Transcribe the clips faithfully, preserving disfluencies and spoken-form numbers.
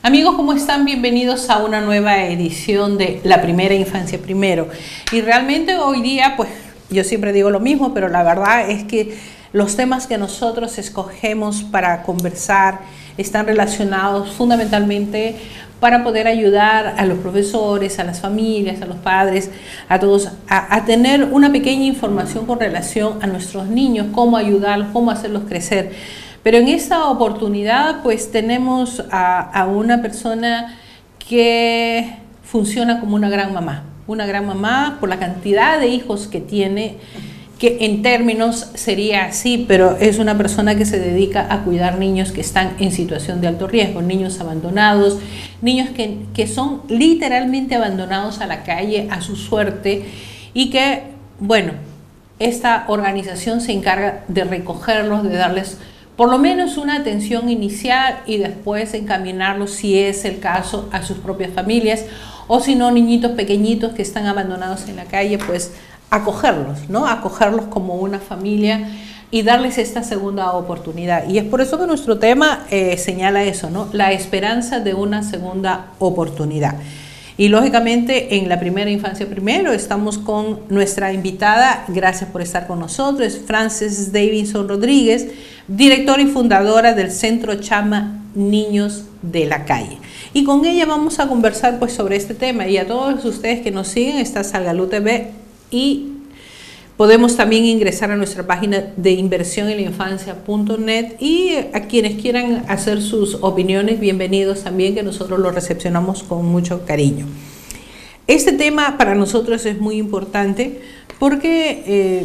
Amigos, ¿cómo están? Bienvenidos a una nueva edición de La Primera Infancia Primero. Y realmente hoy día, pues yo siempre digo lo mismo, pero la verdad es que los temas que nosotros escogemos para conversar están relacionados fundamentalmente para poder ayudar a los profesores, a las familias, a los padres, a todos, a, a tener una pequeña información con relación a nuestros niños, cómo ayudarlos, cómo hacerlos crecer. Pero en esta oportunidad pues tenemos a, a una persona que funciona como una gran mamá, una gran mamá por la cantidad de hijos que tiene, que en términos sería así, pero es una persona que se dedica a cuidar niños que están en situación de alto riesgo, niños abandonados, niños que, que son literalmente abandonados a la calle, a su suerte, y que, bueno, esta organización se encarga de recogerlos, de darles por lo menos una atención inicial y después encaminarlos, si es el caso, a sus propias familias, o si no, niñitos pequeñitos que están abandonados en la calle, pues acogerlos, ¿no? Acogerlos como una familia y darles esta segunda oportunidad. Y es por eso que nuestro tema eh, señala eso, ¿no? La esperanza de una segunda oportunidad. Y lógicamente en La Primera Infancia Primero estamos con nuestra invitada, gracias por estar con nosotros, Frances Davidson Rodríguez, directora y fundadora del Centro Chama Niños de la Calle. Y con ella vamos a conversar pues sobre este tema, y a todos ustedes que nos siguen, está Salgalú T V, y podemos también ingresar a nuestra página de inversión en la infancia punto net, y a quienes quieran hacer sus opiniones, bienvenidos también, que nosotros los recepcionamos con mucho cariño. Este tema para nosotros es muy importante porque eh,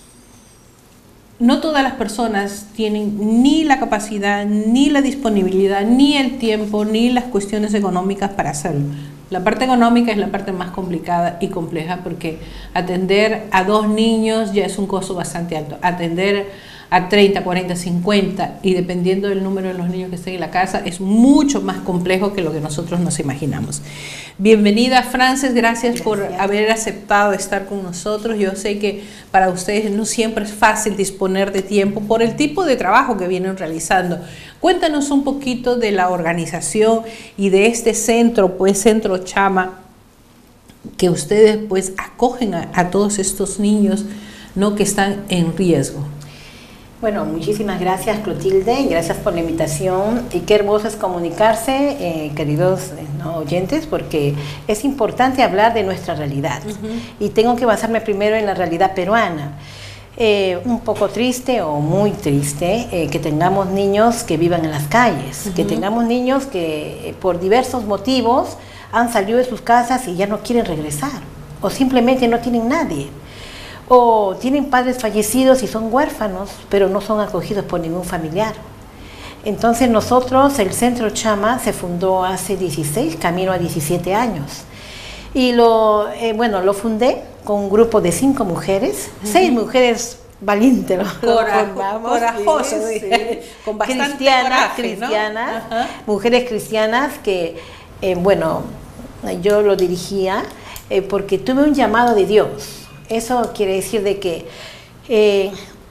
no todas las personas tienen ni la capacidad, ni la disponibilidad, ni el tiempo, ni las cuestiones económicas para hacerlo. La parte económica es la parte más complicada y compleja, porque atender a dos niños ya es un costo bastante alto. Atender a treinta, cuarenta, cincuenta, y dependiendo del número de los niños que estén en la casa, es mucho más complejo que lo que nosotros nos imaginamos. Bienvenida, Frances, gracias, gracias por haber aceptado estar con nosotros. Yo sé que para ustedes no siempre es fácil disponer de tiempo por el tipo de trabajo que vienen realizando. Cuéntanos un poquito de la organización y de este centro, pues Centro Chama, que ustedes pues acogen a, a todos estos niños, ¿no?, que están en riesgo. Bueno, muchísimas gracias, Clotilde, y gracias por la invitación, y qué hermoso es comunicarse, eh, queridos eh, ¿no? oyentes, porque es importante hablar de nuestra realidad. Uh-huh. Y tengo que basarme primero en la realidad peruana. Eh, un poco triste o muy triste eh, que tengamos niños que vivan en las calles, uh-huh. que tengamos niños que eh, por diversos motivos han salido de sus casas y ya no quieren regresar, o simplemente no tienen nadie, o tienen padres fallecidos y son huérfanos, pero no son acogidos por ningún familiar. Entonces nosotros, el Centro Chama, se fundó hace dieciséis, camino a diecisiete años. Y lo, eh, bueno, lo fundé con un grupo de cinco mujeres, uh-huh. seis mujeres valientes, lo, lo formamos, corajosas, sí, sí. Sí. Con bastante cristianas, coraje, cristianas, ¿no? Uh-huh. mujeres cristianas que, eh, bueno, yo lo dirigía eh, porque tuve un llamado de Dios. Eso quiere decir de que eh,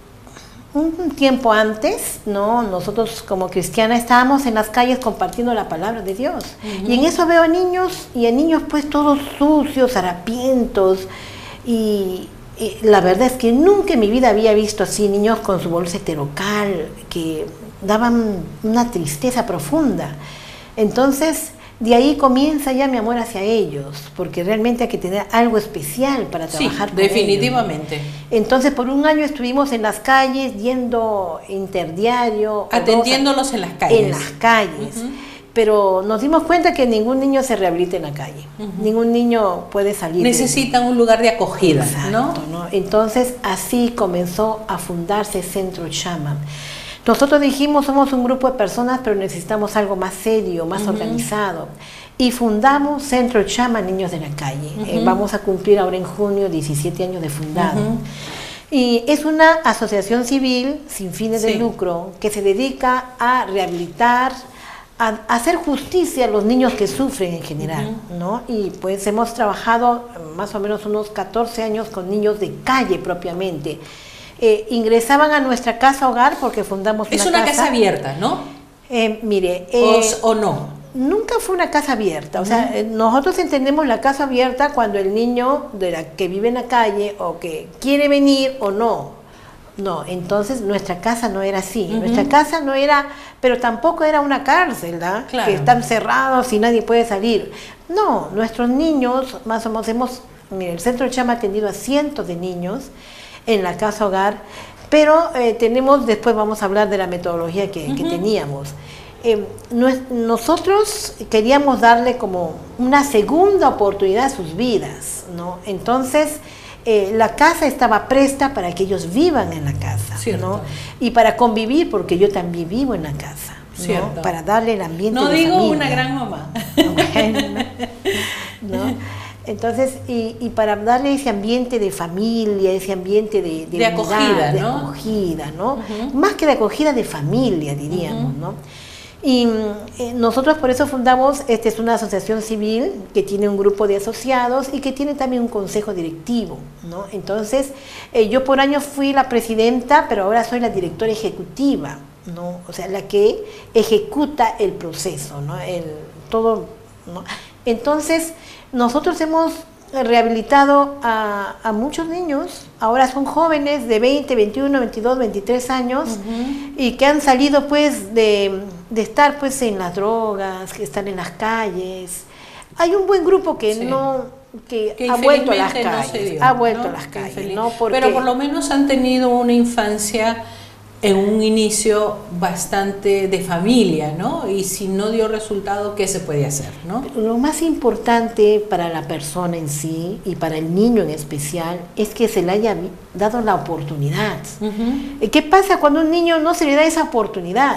un tiempo antes, ¿no?, nosotros como cristianas estábamos en las calles compartiendo la palabra de Dios. Uh-huh. Y en eso veo a niños, y a niños pues todos sucios, harapientos, y, y la verdad es que nunca en mi vida había visto así niños con su bolsa heterocal, que daban una tristeza profunda. Entonces, de ahí comienza ya mi amor hacia ellos, porque realmente hay que tener algo especial para trabajar sí, con definitivamente. ellos. Entonces, por un año estuvimos en las calles, yendo interdiario. Atendiéndolos en las calles. En las calles. Uh-huh. Pero nos dimos cuenta que ningún niño se rehabilita en la calle. Uh-huh. Ningún niño puede salir. Necesitan de... un lugar de acogida. Exacto, ¿no? ¿no? Entonces, así comenzó a fundarse Centro Chama. Nosotros dijimos, somos un grupo de personas, pero necesitamos algo más serio, más uh-huh. organizado. Y fundamos Centro Chama Niños de la Calle. Uh-huh. eh, vamos a cumplir ahora en junio diecisiete años de fundado. Uh-huh. Y es una asociación civil sin fines sí. de lucro que se dedica a rehabilitar, a, a hacer justicia a los niños que sufren en general, uh-huh. ¿no? Y pues hemos trabajado más o menos unos catorce años con niños de calle propiamente. Eh, ingresaban a nuestra casa hogar porque fundamos una casa. Es una casa abierta, ¿no? Eh, mire, eh, o, o no. nunca fue una casa abierta. O sea, uh-huh. nosotros entendemos la casa abierta cuando el niño de la que vive en la calle o que quiere venir o no. No, entonces nuestra casa no era así. Uh-huh. Nuestra casa no era, pero tampoco era una cárcel, ¿verdad? Claro. Que están cerrados y nadie puede salir. No, nuestros niños, más o menos, hemos, mire, el Centro Chama ha atendido a cientos de niños en la casa hogar, pero eh, tenemos, después vamos a hablar de la metodología que, uh-huh. que teníamos. Eh, nos, nosotros queríamos darle como una segunda oportunidad a sus vidas, ¿no? Entonces, Eh, la casa estaba presta para que ellos vivan en la casa, ¿no? Y para convivir, porque yo también vivo en la casa, ¿no? Para darle el ambiente no de digo familia. Una gran mamá. Bueno, ¿no? Entonces, y, y para darle ese ambiente de familia, ese ambiente de, de, de unidad, acogida, de ¿no? acogida, ¿no? Uh-huh. Más que de acogida, de familia, diríamos, uh-huh. ¿no? Y eh, nosotros por eso fundamos, esta es una asociación civil que tiene un grupo de asociados y que tiene también un consejo directivo, ¿no? Entonces, eh, yo por años fui la presidenta, pero ahora soy la directora ejecutiva, ¿no? O sea, la que ejecuta el proceso, ¿no? El, todo, ¿no? Entonces, nosotros hemos rehabilitado a, a muchos niños, ahora son jóvenes de veinte, veintiuno, veintidós, veintitrés años, uh-huh. y que han salido pues de, de estar pues en las drogas, que están en las calles. Hay un buen grupo que sí. no que, que ha vuelto a las calles, no dio, ha vuelto ¿no? a las calles, ¿no? Porque, pero por lo menos han tenido una infancia en un inicio bastante de familia, ¿no? Y si no dio resultado, ¿qué se puede hacer, no? Lo más importante para la persona en sí y para el niño en especial es que se le haya dado la oportunidad. Uh-huh. ¿Qué pasa cuando a un niño no se le da esa oportunidad?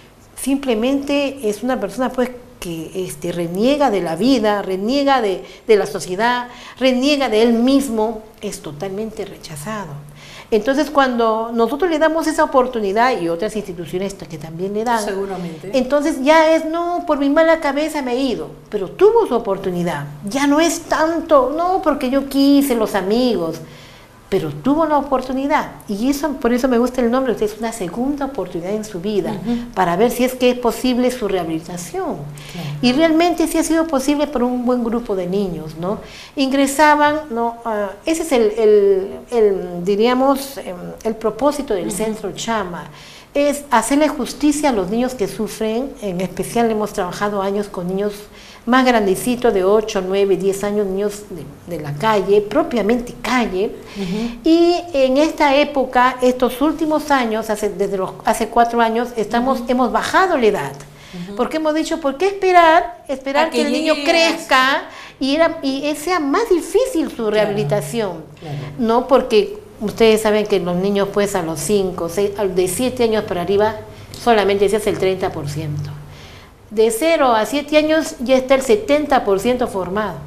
Simplemente es una persona pues que este, reniega de la vida, reniega de, de la sociedad, reniega de él mismo, es totalmente rechazado. Entonces, cuando nosotros le damos esa oportunidad, y otras instituciones que también le dan, seguramente, entonces ya es, no, por mi mala cabeza me he ido, pero tuvo su oportunidad, ya no es tanto, no, porque yo quise, los amigos, pero tuvo la oportunidad, y eso, por eso me gusta el nombre, es una segunda oportunidad en su vida, uh-huh. para ver si es que es posible su rehabilitación. Claro. Y realmente sí ha sido posible por un buen grupo de niños, ¿no? Ingresaban, ¿no? Uh, ese es el, el, el diríamos, um, el propósito del uh-huh. Centro Chama, es hacerle justicia a los niños que sufren, en especial hemos trabajado años con niños más grandecitos de ocho, nueve, diez años, niños de, de la calle, propiamente calle, uh-huh. y en esta época, estos últimos años, hace, desde los, hace cuatro años, estamos, uh-huh. hemos bajado la edad, uh-huh. porque hemos dicho, ¿por qué esperar? Esperar que, que el niño crezca y, era, y sea más difícil su rehabilitación, claro, claro. ¿no? Porque ustedes saben que los niños pues a los cinco, seis, de siete años para arriba, solamente se hace el treinta por ciento. De cero a siete años ya está el setenta por ciento formado,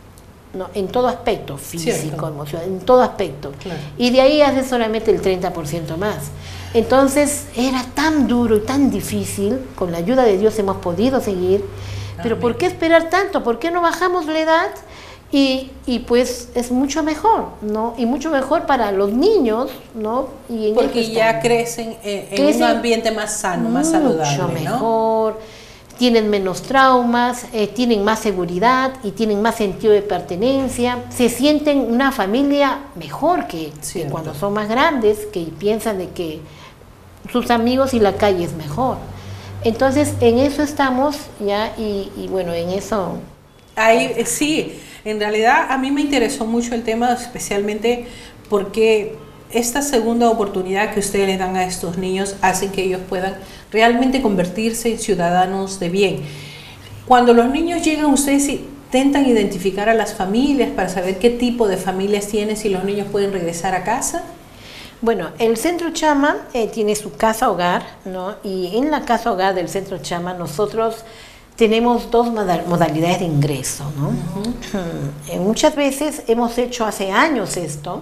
¿no? En todo aspecto, físico, cierto. Emocional, en todo aspecto. Claro. Y de ahí hace solamente el treinta por ciento más. Entonces era tan duro y tan difícil, con la ayuda de Dios hemos podido seguir, Amén. Pero ¿por qué esperar tanto? ¿Por qué no bajamos la edad? Y, y pues es mucho mejor, ¿no? Y mucho mejor para los niños, ¿no? Y en porque ya crecen en, en crecen un ambiente más sano, más saludable, mucho mejor, ¿no? Tienen menos traumas, eh, tienen más seguridad y tienen más sentido de pertenencia, se sienten una familia mejor que, que cuando son más grandes, que piensan de que sus amigos y la calle es mejor. Entonces, en eso estamos ya y, y bueno, en eso... Ahí, sí, en realidad a mí me interesó mucho el tema, especialmente porque esta segunda oportunidad que ustedes les dan a estos niños hacen que ellos puedan realmente convertirse en ciudadanos de bien. Cuando los niños llegan, ustedes intentan identificar a las familias para saber qué tipo de familias tienen, si los niños pueden regresar a casa. Bueno, el Centro Chama eh, tiene su casa hogar, ¿no? Y en la casa hogar del Centro Chama nosotros tenemos dos modalidades de ingreso, ¿no? Uh-huh. eh, muchas veces hemos hecho hace años esto.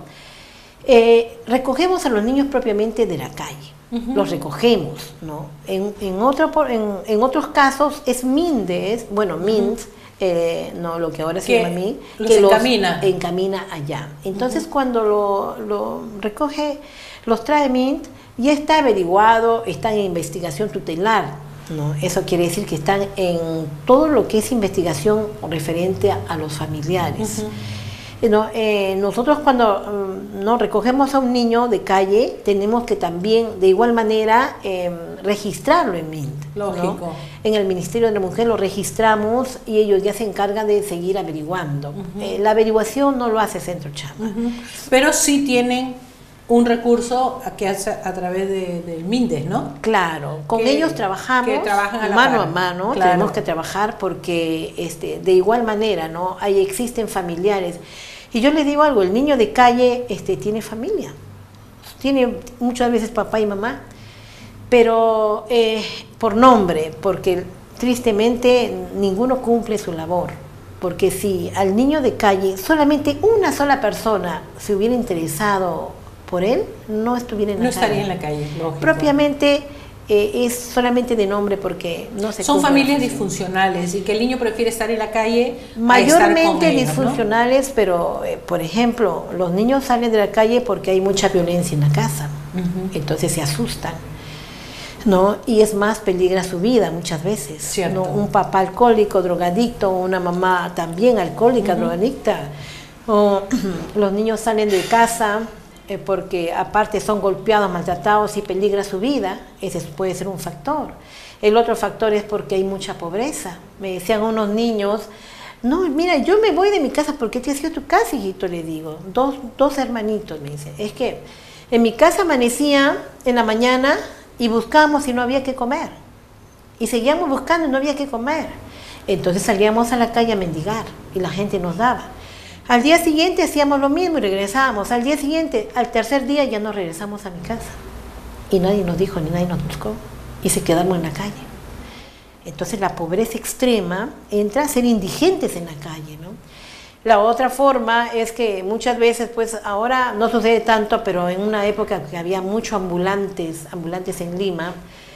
Eh, recogemos a los niños propiamente de la calle, uh-huh. los recogemos, ¿no? En, en, otro, en, en otros casos es MINDES, bueno, MINDS, uh-huh. eh, no lo que ahora se llama MINDES, que los encamina. encamina allá. Entonces uh-huh. cuando lo, lo recoge, los trae MINDES, ya está averiguado, está en investigación tutelar, ¿no? Eso quiere decir que están en todo lo que es investigación referente a, a los familiares. Uh-huh. ¿No? Eh, nosotros cuando um, no recogemos a un niño de calle, tenemos que también de igual manera eh, registrarlo en M I N T. Lógico. ¿No? En el Ministerio de la Mujer lo registramos y ellos ya se encargan de seguir averiguando. Uh-huh. eh, la averiguación no lo hace Centro Chama. Uh-huh. Pero sí tienen un recurso que hace a través de, del MINDES, ¿no? Claro, con que, ellos trabajamos que trabajan a la mano par. a mano, Claro. Tenemos que trabajar porque este, de igual manera, ¿no? Ahí existen familiares. Y yo le digo algo, el niño de calle este, tiene familia, tiene muchas veces papá y mamá, pero eh, por nombre, porque tristemente ninguno cumple su labor. Porque si al niño de calle solamente una sola persona se hubiera interesado por él, no estuviera en la no calle. No estaría en la calle, lógico. Propiamente eh, es solamente de nombre porque no se Son familias disfuncionales y que el niño prefiere estar en la calle mayormente a estar con ellos, disfuncionales, ¿no? Pero eh, por ejemplo, los niños salen de la calle porque hay mucha violencia en la casa, uh-huh. Entonces se asustan, ¿no? Y es más, peligra su vida muchas veces, ¿no? Un papá alcohólico, drogadicto, una mamá también alcohólica, uh-huh. drogadicta, o los niños salen de casa eh, porque aparte son golpeados, maltratados y peligra su vida. Ese puede ser un factor. El otro factor es porque hay mucha pobreza. Me decían unos niños, no, mira, yo me voy de mi casa. ¿Por qué te has ido a tu casa, hijito? Le digo, dos, dos hermanitos, me dicen. Es que en mi casa amanecía en la mañana y buscábamos y no había que comer. Y seguíamos buscando y no había que comer. Entonces salíamos a la calle a mendigar y la gente nos daba. Al día siguiente hacíamos lo mismo y regresábamos. Al día siguiente, al tercer día ya nos regresamos a mi casa. Y nadie nos dijo ni nadie nos buscó. Y se quedamos en la calle. Entonces la pobreza extrema entra a ser indigentes en la calle, ¿no? La otra forma es que muchas veces, pues ahora no sucede tanto, pero en una época que había muchos ambulantes, ambulantes en Lima,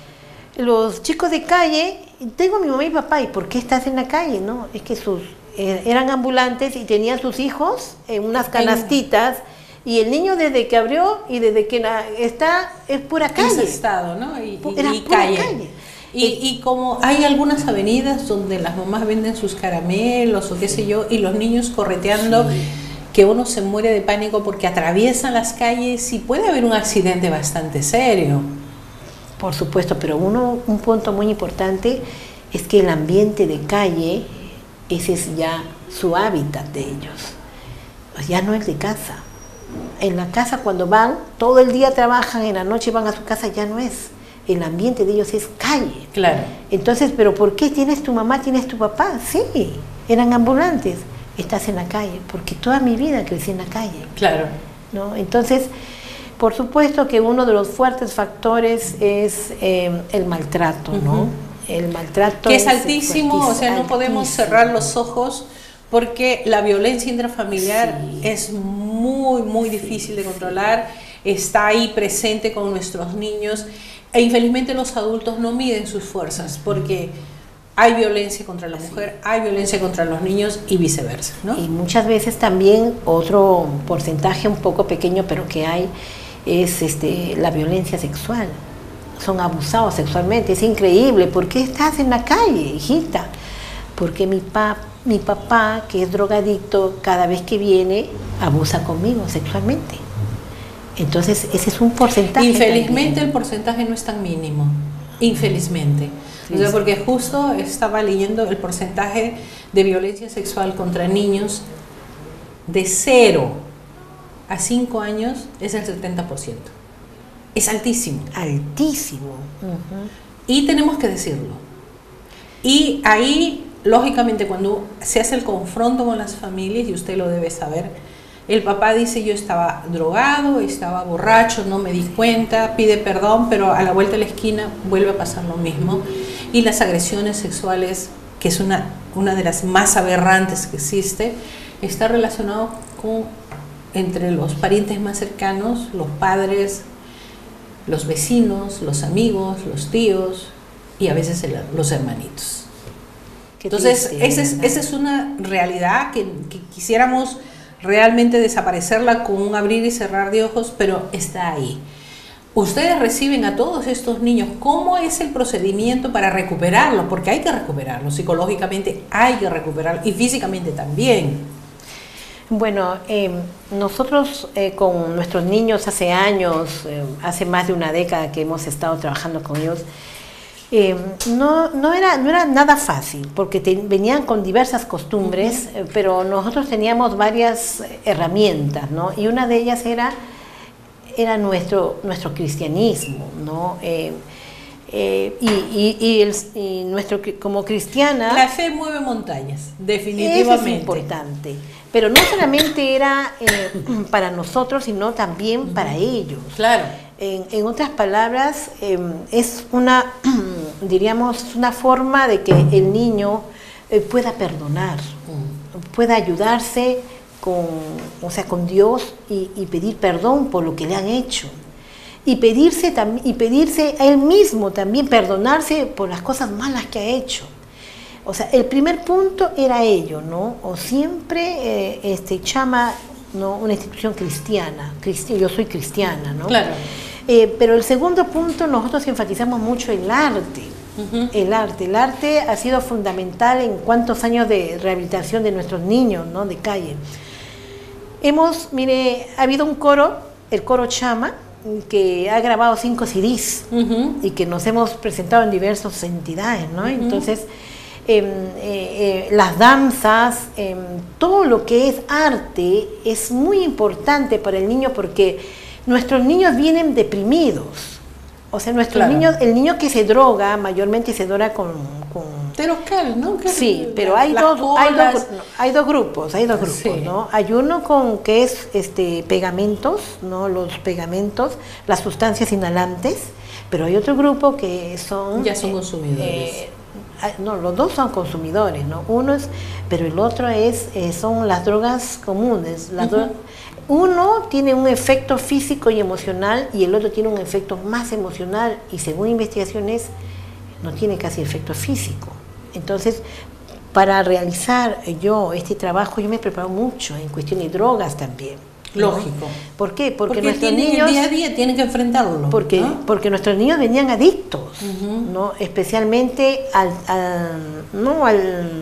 los chicos de calle, tengo a mi mamá y papá, ¿y por qué estás en la calle? No, es que sus eh, eran ambulantes y tenían sus hijos en unas canastitas, y el niño desde que abrió y desde que na, está es pura calle. En ese estado, ¿no? Y, y, Era y pura calle. calle. Y, y como hay algunas avenidas donde las mamás venden sus caramelos o qué sé yo, y los niños correteando, sí. Que uno se muere de pánico porque atraviesan las calles y puede haber un accidente bastante serio. Por supuesto, pero uno, un punto muy importante es que el ambiente de calle, ese es ya su hábitat de ellos, pues ya no es de casa. En la casa cuando van, todo el día trabajan, en la noche van a su casa, ya no es. El ambiente de ellos es calle. Claro. Entonces, ¿pero por qué tienes tu mamá, tienes tu papá? Sí, eran ambulantes. Estás en la calle, porque toda mi vida crecí en la calle. Claro. ¿No? Entonces, por supuesto que uno de los fuertes factores es eh, el maltrato, ¿no? Uh-huh. El maltrato que es, es altísimo, o sea, no altísimo. Podemos cerrar los ojos porque la violencia intrafamiliar sí. es muy, muy difícil de controlar, está ahí presente con nuestros niños. E infelizmente los adultos no miden sus fuerzas porque hay violencia contra la mujer, hay violencia contra los niños y viceversa, ¿no? Y muchas veces también otro porcentaje un poco pequeño, pero que hay, es este, la violencia sexual. Son abusados sexualmente, es increíble. ¿Por qué estás en la calle, hijita? Porque mi, pa, mi papá, que es drogadicto, cada vez que viene, abusa conmigo sexualmente. Entonces, ese es un porcentaje. Infelizmente también. El porcentaje no es tan mínimo, infelizmente. Sí, o sea, porque justo estaba leyendo el porcentaje de violencia sexual contra niños de cero a cinco años es el setenta por ciento. Es altísimo. Altísimo. Uh-huh. Y tenemos que decirlo. Y ahí, lógicamente, cuando se hace el confronto con las familias, y usted lo debe saber, el papá dice, yo estaba drogado, estaba borracho, no me di cuenta, pide perdón, pero a la vuelta de la esquina vuelve a pasar lo mismo. Y las agresiones sexuales, que es una, una de las más aberrantes que existe, está relacionado con, entre los parientes más cercanos, los padres, los vecinos, los amigos, los tíos y a veces el, los hermanitos. Qué Entonces, triste, esa es, esa es una realidad que, que quisiéramos realmente desaparecerla con un abrir y cerrar de ojos, pero está ahí. ustedes reciben a todos estos niños. ¿Cómo es el procedimiento para recuperarlos? Porque hay que recuperarlos, psicológicamente hay que recuperarlos y físicamente también. Bueno, eh, nosotros eh, con nuestros niños hace años, eh, hace más de una década que hemos estado trabajando con ellos, eh, no, no, era, no era nada fácil, porque te, venían con diversas costumbres, uh-huh. eh, pero nosotros teníamos varias herramientas, ¿no? Y una de ellas era, era nuestro, nuestro cristianismo, ¿no? Eh, Eh, y, y, y, el, y nuestro como cristiana la fe mueve montañas, definitivamente. Eso es importante, pero no solamente era eh, para nosotros, sino también uh-huh. para ellos. Claro. En, en otras palabras, eh, es una, diríamos, una forma de que el niño eh, pueda perdonar, uh-huh. pueda ayudarse con, o sea, con Dios y, y pedir perdón por lo que le han hecho. Y pedirse, y pedirse a él mismo también, perdonarse por las cosas malas que ha hecho. O sea, el primer punto era ello, ¿no? O siempre, eh, este, Chama, ¿no? Una institución cristiana, cristi yo soy cristiana, ¿no? Claro. Eh, pero el segundo punto, nosotros enfatizamos mucho el arte. Uh-huh. El arte. El arte ha sido fundamental en cuántos años de rehabilitación de nuestros niños, ¿no? De calle. Hemos, mire, ha habido un coro, el coro Chama, que ha grabado cinco C Ds uh-huh. y que nos hemos presentado en diversas entidades, ¿no? Uh-huh. Entonces, eh, eh, eh, las danzas, eh, todo lo que es arte es muy importante para el niño porque nuestros niños vienen deprimidos. O sea, nuestros claro. niños, el niño que se droga, mayormente se droga con... con Terocal, ¿no? Sí, pero hay dos, hay, dos, hay dos grupos, hay dos grupos, sí. ¿no? Hay uno con que es este pegamentos, ¿no? Los pegamentos, las sustancias inhalantes, pero hay otro grupo que son... Ya son consumidores. Eh, no, los dos son consumidores, ¿no? Uno es, pero el otro es, eh, son las drogas comunes. Las uh-huh. drogas, uno tiene un efecto físico y emocional y el otro tiene un efecto más emocional y según investigaciones no tiene casi efecto físico. Entonces, para realizar yo este trabajo, yo me preparo mucho en cuestión de drogas también. Lógico. ¿No? ¿Por qué? Porque, porque nuestros tienen, niños... el día a día tienen que enfrentarlo. Porque, ¿no? porque nuestros niños venían adictos, uh-huh. ¿no? Especialmente al, al, ¿no? al,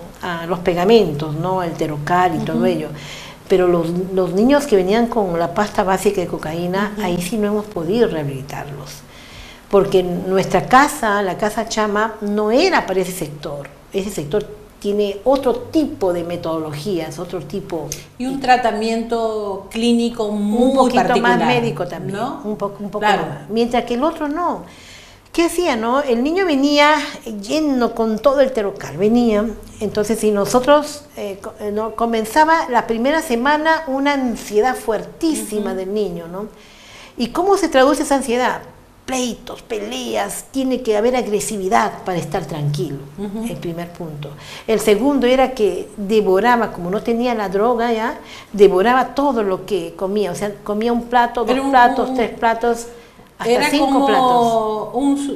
a los pegamentos, ¿no? Al Terocal y uh-huh. todo ello. Pero los, los niños que venían con la pasta básica de cocaína, uh-huh. ahí sí no hemos podido rehabilitarlos. Porque nuestra casa, la casa Chama, no era para ese sector. Ese sector tiene otro tipo de metodologías, otro tipo... Y un tratamiento clínico muy un poquito particular, más médico también, ¿no? Un poco, un poco claro. más. Mientras que el otro no. ¿Qué hacía, no? El niño venía lleno con todo el Terocal, venía. Entonces, si nosotros, eh, no, comenzaba la primera semana una ansiedad fuertísima uh-huh. del niño, ¿no? ¿Y cómo se traduce esa ansiedad? Pleitos, peleas, tiene que haber agresividad para estar tranquilo, uh-huh. el primer punto. El segundo era que devoraba, como no tenía la droga ya, devoraba todo lo que comía, o sea, comía un plato, dos un, platos, un, tres platos, hasta era cinco como platos. Un su,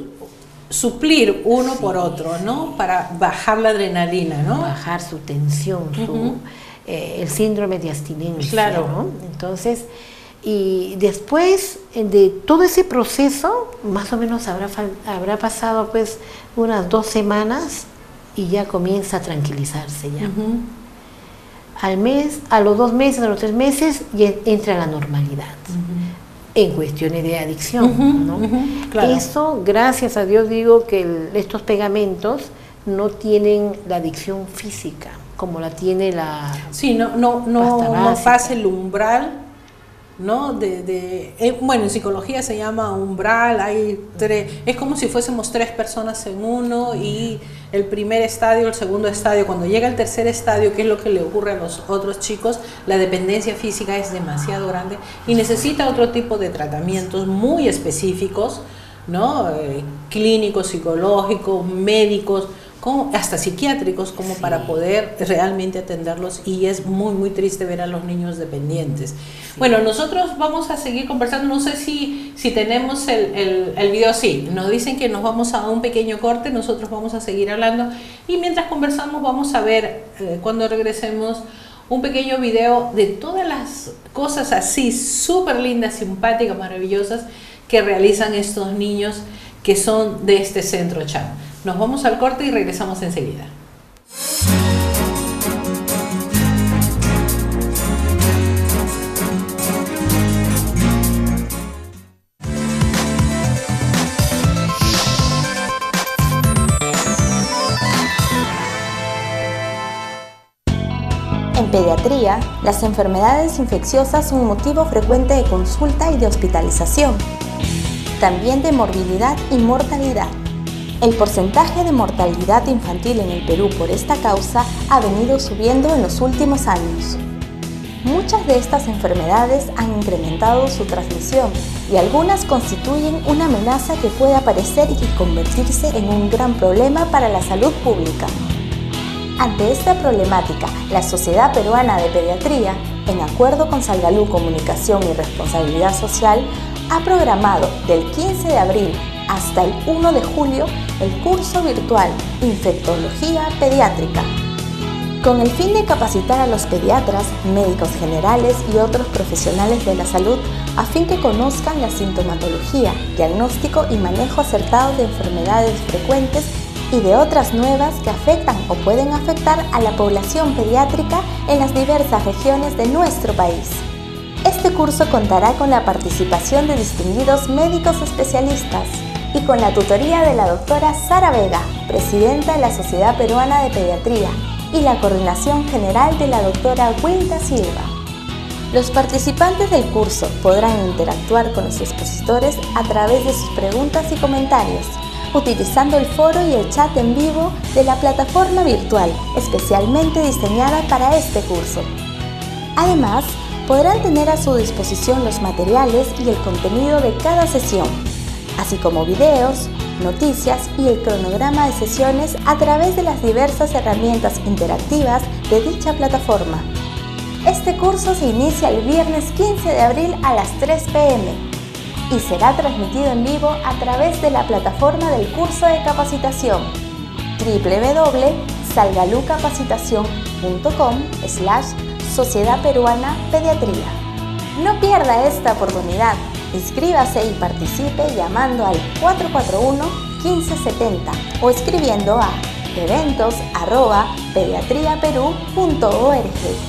suplir uno sí. por otro, ¿no? Para bajar la adrenalina, ¿no? Bajar su tensión, su, uh-huh. eh, el síndrome de abstinencia, claro. ¿no? Entonces... Y después de todo ese proceso, más o menos habrá, habrá pasado pues unas dos semanas y ya comienza a tranquilizarse ya. Uh-huh. Al mes, a los dos meses, a los tres meses, ya entra la normalidad. Uh-huh. En cuestiones de adicción, uh-huh. ¿no? Uh-huh. Claro. Eso, gracias a Dios, digo que el, estos pegamentos no tienen la adicción física, como la tiene la... Sí, no, no, no, no pasa el umbral, ¿no? De, de, eh, bueno, en psicología se llama umbral, hay tres, es como si fuésemos tres personas en uno y el primer estadio, el segundo estadio, cuando llega el tercer estadio, que es lo que le ocurre a los otros chicos, la dependencia física es demasiado grande y necesita otro tipo de tratamientos muy específicos, ¿no? Eh, clínicos, psicológicos, médicos, como, hasta psiquiátricos, como sí. para poder realmente atenderlos, y es muy muy triste ver a los niños dependientes. Sí. Bueno, nosotros vamos a seguir conversando, no sé si, si tenemos el, el, el video, sí, nos dicen que nos vamos a un pequeño corte, nosotros vamos a seguir hablando, y mientras conversamos vamos a ver, eh, cuando regresemos, un pequeño video de todas las cosas así, súper lindas, simpáticas, maravillosas, que realizan estos niños que son de este centro Chama. Nos vamos al corte y regresamos enseguida. En pediatría, las enfermedades infecciosas son un motivo frecuente de consulta y de hospitalización, también de morbilidad y mortalidad. El porcentaje de mortalidad infantil en el Perú por esta causa ha venido subiendo en los últimos años. Muchas de estas enfermedades han incrementado su transmisión y algunas constituyen una amenaza que puede aparecer y convertirse en un gran problema para la salud pública. Ante esta problemática, la Sociedad Peruana de Pediatría, en acuerdo con Salgalú Comunicación y Responsabilidad Social, ha programado del quince de abril hasta el uno de julio el curso virtual Infectología Pediátrica, con el fin de capacitar a los pediatras, médicos generales y otros profesionales de la salud a fin que conozcan la sintomatología, diagnóstico y manejo acertado de enfermedades frecuentes y de otras nuevas que afectan o pueden afectar a la población pediátrica en las diversas regiones de nuestro país. Este curso contará con la participación de distinguidos médicos especialistas y con la tutoría de la doctora Sara Vega, presidenta de la Sociedad Peruana de Pediatría, y la coordinación general de la doctora Wilda Silva. Los participantes del curso podrán interactuar con los expositores a través de sus preguntas y comentarios, utilizando el foro y el chat en vivo de la plataforma virtual, especialmente diseñada para este curso. Además, podrán tener a su disposición los materiales y el contenido de cada sesión, así como videos, noticias y el cronograma de sesiones a través de las diversas herramientas interactivas de dicha plataforma. Este curso se inicia el viernes quince de abril a las tres pe eme y será transmitido en vivo a través de la plataforma del curso de capacitación doble u doble u doble u punto salgalucapacitación punto com slash Sociedad Peruana Pediatría. No pierda esta oportunidad. Inscríbase y participe llamando al cuatro cuatro uno, quince setenta o escribiendo a eventos arroba pediatriaperú punto org.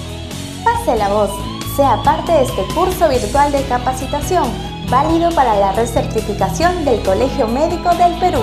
Pase la voz, sea parte de este curso virtual de capacitación, válido para la recertificación del Colegio Médico del Perú.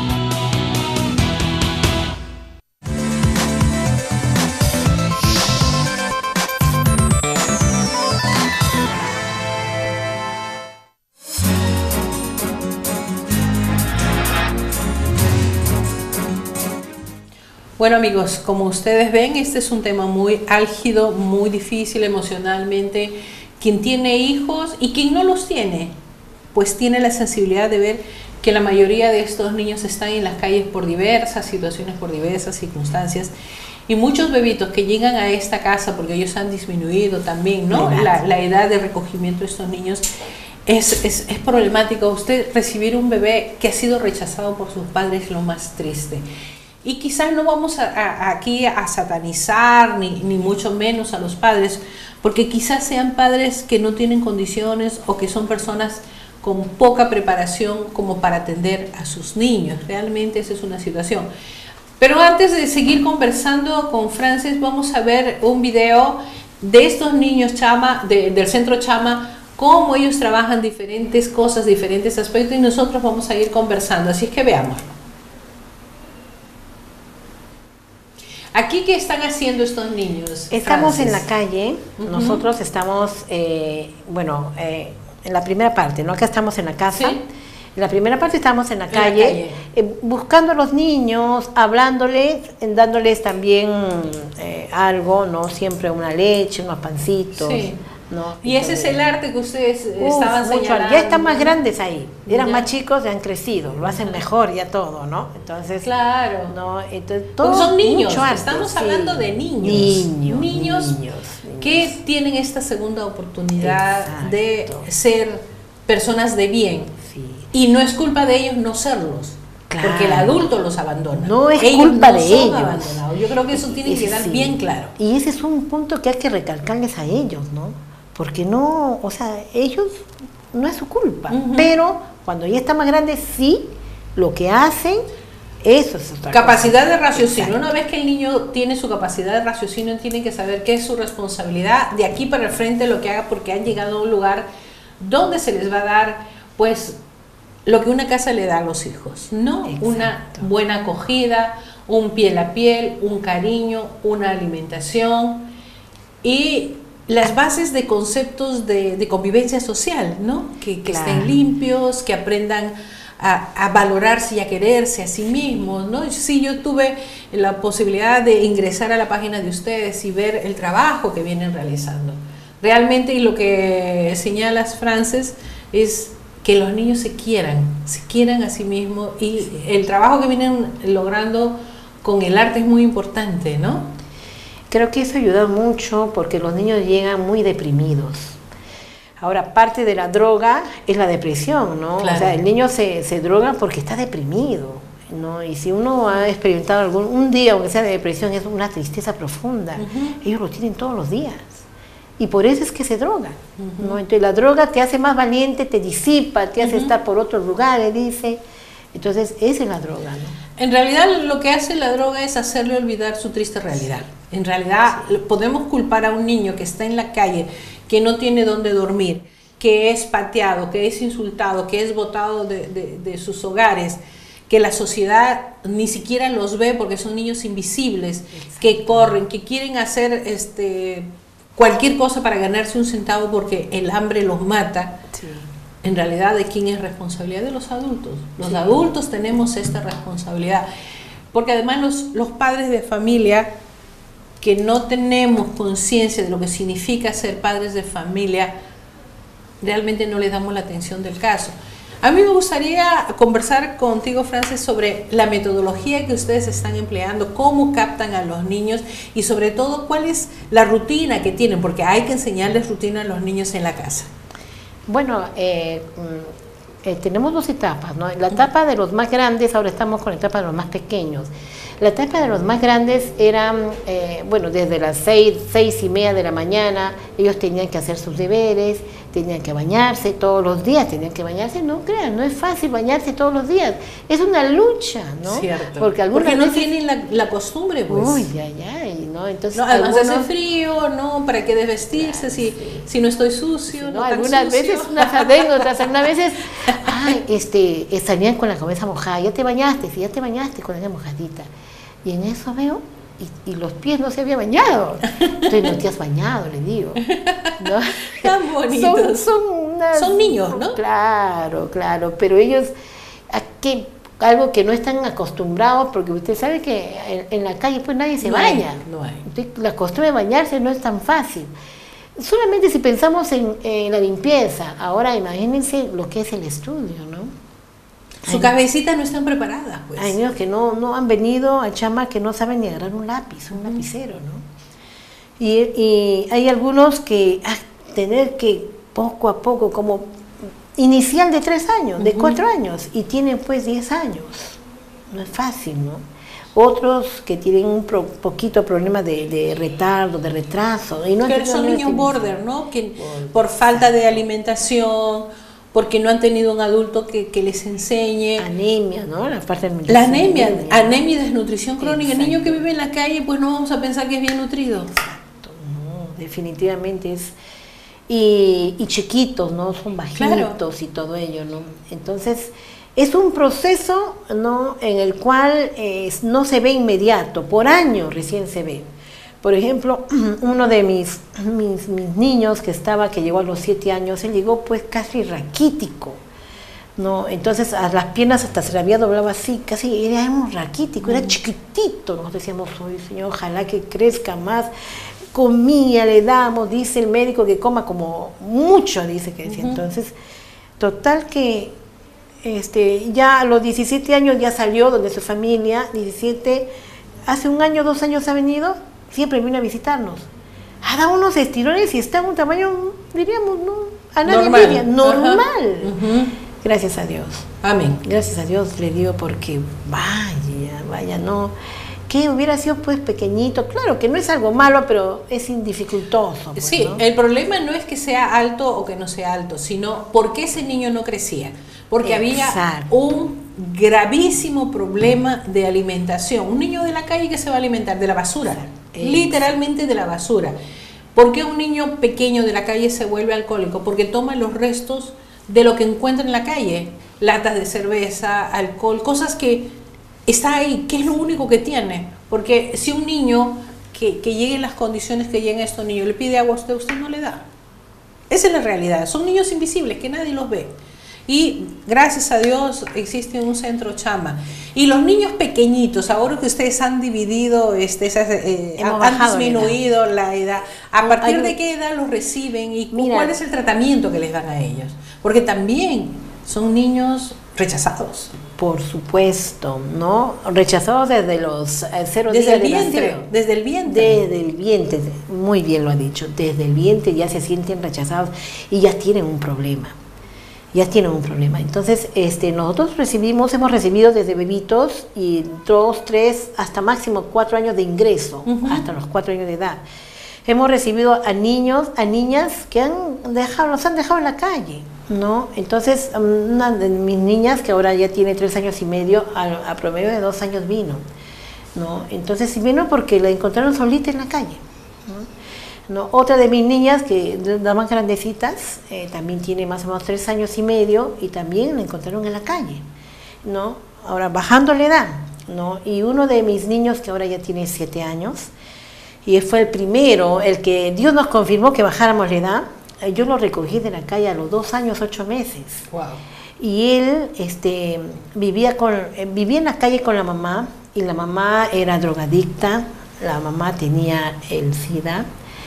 Bueno amigos, como ustedes ven, este es un tema muy álgido, muy difícil emocionalmente. Quien tiene hijos y quien no los tiene, pues tiene la sensibilidad de ver que la mayoría de estos niños están en las calles por diversas situaciones, por diversas circunstancias. Y muchos bebitos que llegan a esta casa, porque ellos han disminuido también, ¿no? La, la edad de recogimiento de estos niños. Es, es, es problemático. Usted recibir un bebé que ha sido rechazado por sus padres es lo más triste. Y quizás no vamos a, a, aquí a satanizar, ni, ni mucho menos a los padres, porque quizás sean padres que no tienen condiciones o que son personas con poca preparación como para atender a sus niños. Realmente esa es una situación. Pero antes de seguir conversando con Frances, vamos a ver un video de estos niños Chama, de, del centro Chama, cómo ellos trabajan diferentes cosas, diferentes aspectos, y nosotros vamos a ir conversando. Así es que veámoslo. ¿Aquí qué están haciendo estos niños? Estamos Frances? en la calle, uh-huh. Nosotros estamos, eh, bueno, eh, en la primera parte, ¿no? Acá estamos en la casa. ¿Sí? En la primera parte estamos en la calle, la calle. Eh, buscando a los niños, hablándoles, dándoles también eh, algo, ¿no? Siempre una leche, unos pancitos. Sí. ¿No? Y ese es el arte que ustedes Uf, estaban mucho, señalando. Ya están más grandes ahí, eran ya. más chicos, ya han crecido, lo hacen mejor ya todo, ¿no? Entonces, claro. ¿no? Entonces, todo son niños, mucho arte, estamos sí. hablando de niños. Niños, niños, niños que niños. tienen esta segunda oportunidad Exacto. de ser personas de bien. Sí. Y no es culpa de ellos no serlos. Claro. Porque el adulto los abandona. No es ellos culpa no de son ellos. Abandonados. Yo creo que eso tiene que quedar sí. bien claro. Y ese es un punto que hay que recalcarles a ellos, ¿no? Porque no, o sea, ellos no es su culpa. Uh-huh. Pero cuando ya está más grande, sí, lo que hacen, eso es otra capacidad cosa. de raciocinio. Exacto. Una vez que el niño tiene su capacidad de raciocinio, tiene que saber qué es su responsabilidad de aquí para el frente, lo que haga, porque han llegado a un lugar donde se les va a dar, pues, lo que una casa le da a los hijos, ¿no? Exacto. Una buena acogida, un piel a piel, un cariño, una alimentación y las bases de conceptos de, de convivencia social, ¿no? Que, que Claro. estén limpios, que aprendan a, a valorarse y a quererse a sí mismos, ¿no? Sí, yo tuve la posibilidad de ingresar a la página de ustedes y ver el trabajo que vienen realizando. Realmente, y lo que señalas, Frances, es que los niños se quieran, se quieran a sí mismos, y sí. el trabajo que vienen logrando con el arte es muy importante, ¿no? Creo que eso ayuda mucho porque los niños llegan muy deprimidos. Ahora, parte de la droga es la depresión, ¿no? Claro. O sea, el niño se, se droga porque está deprimido, ¿no? Y si uno ha experimentado algún un día, aunque sea de depresión, es una tristeza profunda. Uh-huh. Ellos lo tienen todos los días. Y por eso es que se drogan, uh-huh. ¿no? Entonces la droga te hace más valiente, te disipa, te hace uh-huh. estar por otros lugares, dice. Entonces esa es la droga, ¿no? En realidad lo que hace la droga es hacerle olvidar su triste realidad. En realidad sí. podemos culpar a un niño que está en la calle, que no tiene dónde dormir, que es pateado, que es insultado, que es botado de, de, de sus hogares, que la sociedad ni siquiera los ve porque son niños invisibles, exacto. que corren, que quieren hacer este, cualquier cosa para ganarse un centavo porque el hambre los mata. Sí. En realidad, ¿de quién es responsabilidad? De los adultos. Los sí. adultos tenemos esta responsabilidad, porque además los, los padres de familia que no tenemos conciencia de lo que significa ser padres de familia, realmente no le damos la atención del caso. A mí me gustaría conversar contigo, Frances, sobre la metodología que ustedes están empleando, cómo captan a los niños y sobre todo cuál es la rutina que tienen, porque hay que enseñarles rutina a los niños en la casa. Bueno, eh, eh, tenemos dos etapas, ¿no? La etapa de los más grandes, ahora estamos con la etapa de los más pequeños. La etapa de los más grandes era, eh, bueno, desde las seis, seis y media de la mañana, ellos tenían que hacer sus deberes, tenían que bañarse todos los días, tenían que bañarse, no crean, no es fácil bañarse todos los días, es una lucha, ¿no? Cierto. Porque, Porque no veces, tienen la, la costumbre, pues. Uy, ya, ya, y no, entonces. No, además algunos, hace frío, ¿no? ¿Para qué desvestirse claro, si, sí. si no estoy sucio? Sí, no, no, tan algunas sucio. veces unas anécdotas, algunas veces, ay, este, salían con la cabeza mojada, ya te bañaste, sí, ya te bañaste con esa mojadita. Y en eso veo, y, y los pies no se habían bañado. Entonces no te has bañado, le digo. ¿No? Tan bonitos. Son, son, unas, son niños, ¿no? Claro, claro, pero ellos, ¿a qué? Algo que no están acostumbrados, porque usted sabe que en, en la calle pues nadie se no baña. Hay, no hay. Entonces, la costumbre de bañarse no es tan fácil. Solamente si pensamos en, en la limpieza, ahora imagínense lo que es el estudio, ¿no? Su cabecita no están preparadas, pues. Hay niños que no, no han venido a chamas que no saben ni agarrar un lápiz, un uh-huh. lapicero, ¿no? Y, y hay algunos que ah, tener que poco a poco, como inicial de tres años, uh-huh. de cuatro años, y tienen pues diez años. No es fácil, ¿no? Otros que tienen un pro, poquito problema de, de retardo, de retraso. Y no Pero son niños border, ¿no? Que border. Por falta de alimentación, porque no han tenido un adulto que, que les enseñe. Anemia, ¿no? La parte de la anemia, anemia, anemia y desnutrición crónica. Exacto. El niño que vive en la calle, pues no vamos a pensar que es bien nutrido. Exacto, no, definitivamente es. Y, y chiquitos, ¿no? Son bajitos claro. y todo ello, ¿no? Entonces, es un proceso, ¿no? En el cual eh, no se ve inmediato, por años recién se ve. Por ejemplo, uno de mis, mis, mis niños que estaba, que llegó a los siete años, él llegó pues casi raquítico, ¿no? Entonces a las piernas hasta se le había doblado así, casi era un raquítico, era chiquitito. Nosotros decíamos, oye señor, ojalá que crezca más. Comía, le damos, dice el médico que coma como mucho, dice que decía. Uh-huh. Entonces, total que este, ya a los diecisiete años ya salió donde su familia, diecisiete, hace un año, dos años ha venido, siempre viene a visitarnos. Ha dado unos estirones y está en un tamaño, diríamos, no, a nadie normal. Diría, normal. Uh-huh. Gracias a Dios. Amén. Gracias a Dios le digo porque vaya, vaya, no. que hubiera sido pues pequeñito, claro que no es algo malo, pero es dificultoso. Pues, sí, ¿no? El problema no es que sea alto o que no sea alto, sino por qué ese niño no crecía. Porque Exacto. había un gravísimo problema de alimentación. Un niño de la calle que se va a alimentar de la basura, Exacto. literalmente de la basura. ¿Por qué un niño pequeño de la calle se vuelve alcohólico? Porque toma los restos de lo que encuentra en la calle, latas de cerveza, alcohol, cosas que está ahí, que es lo único que tiene. Porque si un niño que, que llegue en las condiciones que lleguen estos niños le pide agua a usted, usted no le da. Esa es la realidad. Son niños invisibles que nadie los ve. Y gracias a Dios existe un centro Chama. Y los niños pequeñitos, ahora que ustedes han dividido, este, esas, eh, han disminuido la edad. la edad, ¿a partir Hay, de qué edad los reciben y mira, cuál es el tratamiento que les dan a ellos? Porque también son niños rechazados. Por supuesto, ¿no? Rechazados desde los eh, cero desde días el de vientre, nacimiento. Desde el vientre. Desde el vientre, muy bien lo ha dicho. Desde el vientre ya se sienten rechazados y ya tienen un problema. Ya tienen un problema. Entonces, este, nosotros recibimos, hemos recibido desde bebitos y dos, tres, hasta máximo cuatro años de ingreso, uh-huh. hasta los cuatro años de edad. Hemos recibido a niños, a niñas que han dejado, los han dejado en la calle, ¿no? Entonces, una de mis niñas, que ahora ya tiene tres años y medio, a, a promedio de dos años vino, ¿no? Entonces, vino porque la encontraron solita en la calle, ¿no? ¿No? Otra de mis niñas, que las más grandecitas, eh, también tiene más o menos tres años y medio y también la encontraron en la calle, ¿no? Ahora bajando la edad, ¿no? Y uno de mis niños, que ahora ya tiene siete años, y fue el primero, el que Dios nos confirmó que bajáramos la edad, eh, yo lo recogí de la calle a los dos años, ocho meses. Wow. Y él este, vivía, con, eh, vivía en la calle con la mamá, y la mamá era drogadicta, la mamá tenía el SIDA,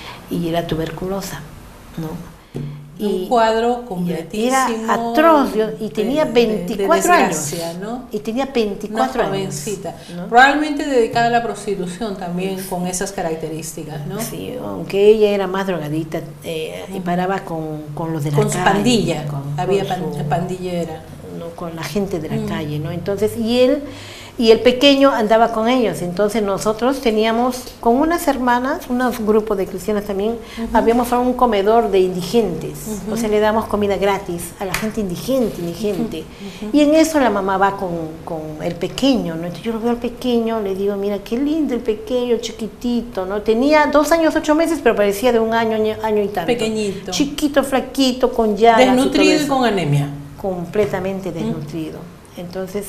y era tuberculosa, ¿no? Y un cuadro completísimo. Era atroz, yo, y tenía de, veinticuatro de años. ¿no? Y tenía veinticuatro Una años. ¿no? Probablemente dedicada a la prostitución también, con esas características, ¿no? Sí, aunque ella era más drogadita, eh, uh-huh. y paraba con, con los de la con calle. Su pandilla, con, había con su pandillera. ¿no? Con la gente de la uh-huh. calle, ¿no? Entonces, y él... Y el pequeño andaba con ellos, entonces nosotros teníamos con unas hermanas, unos grupos de cristianas también, uh-huh. habíamos formado un comedor de indigentes, uh-huh. o sea, le damos comida gratis a la gente indigente, indigente. Uh-huh. Y en eso la mamá va con, con el pequeño, ¿no? Entonces yo lo veo al pequeño, le digo, mira, qué lindo el pequeño, chiquitito, ¿no? Tenía dos años, ocho meses, pero parecía de un año, año, año y tanto. Pequeñito. Chiquito, flaquito, con llagas. Desnutrido y, y con anemia. Completamente desnutrido. Uh-huh. Entonces...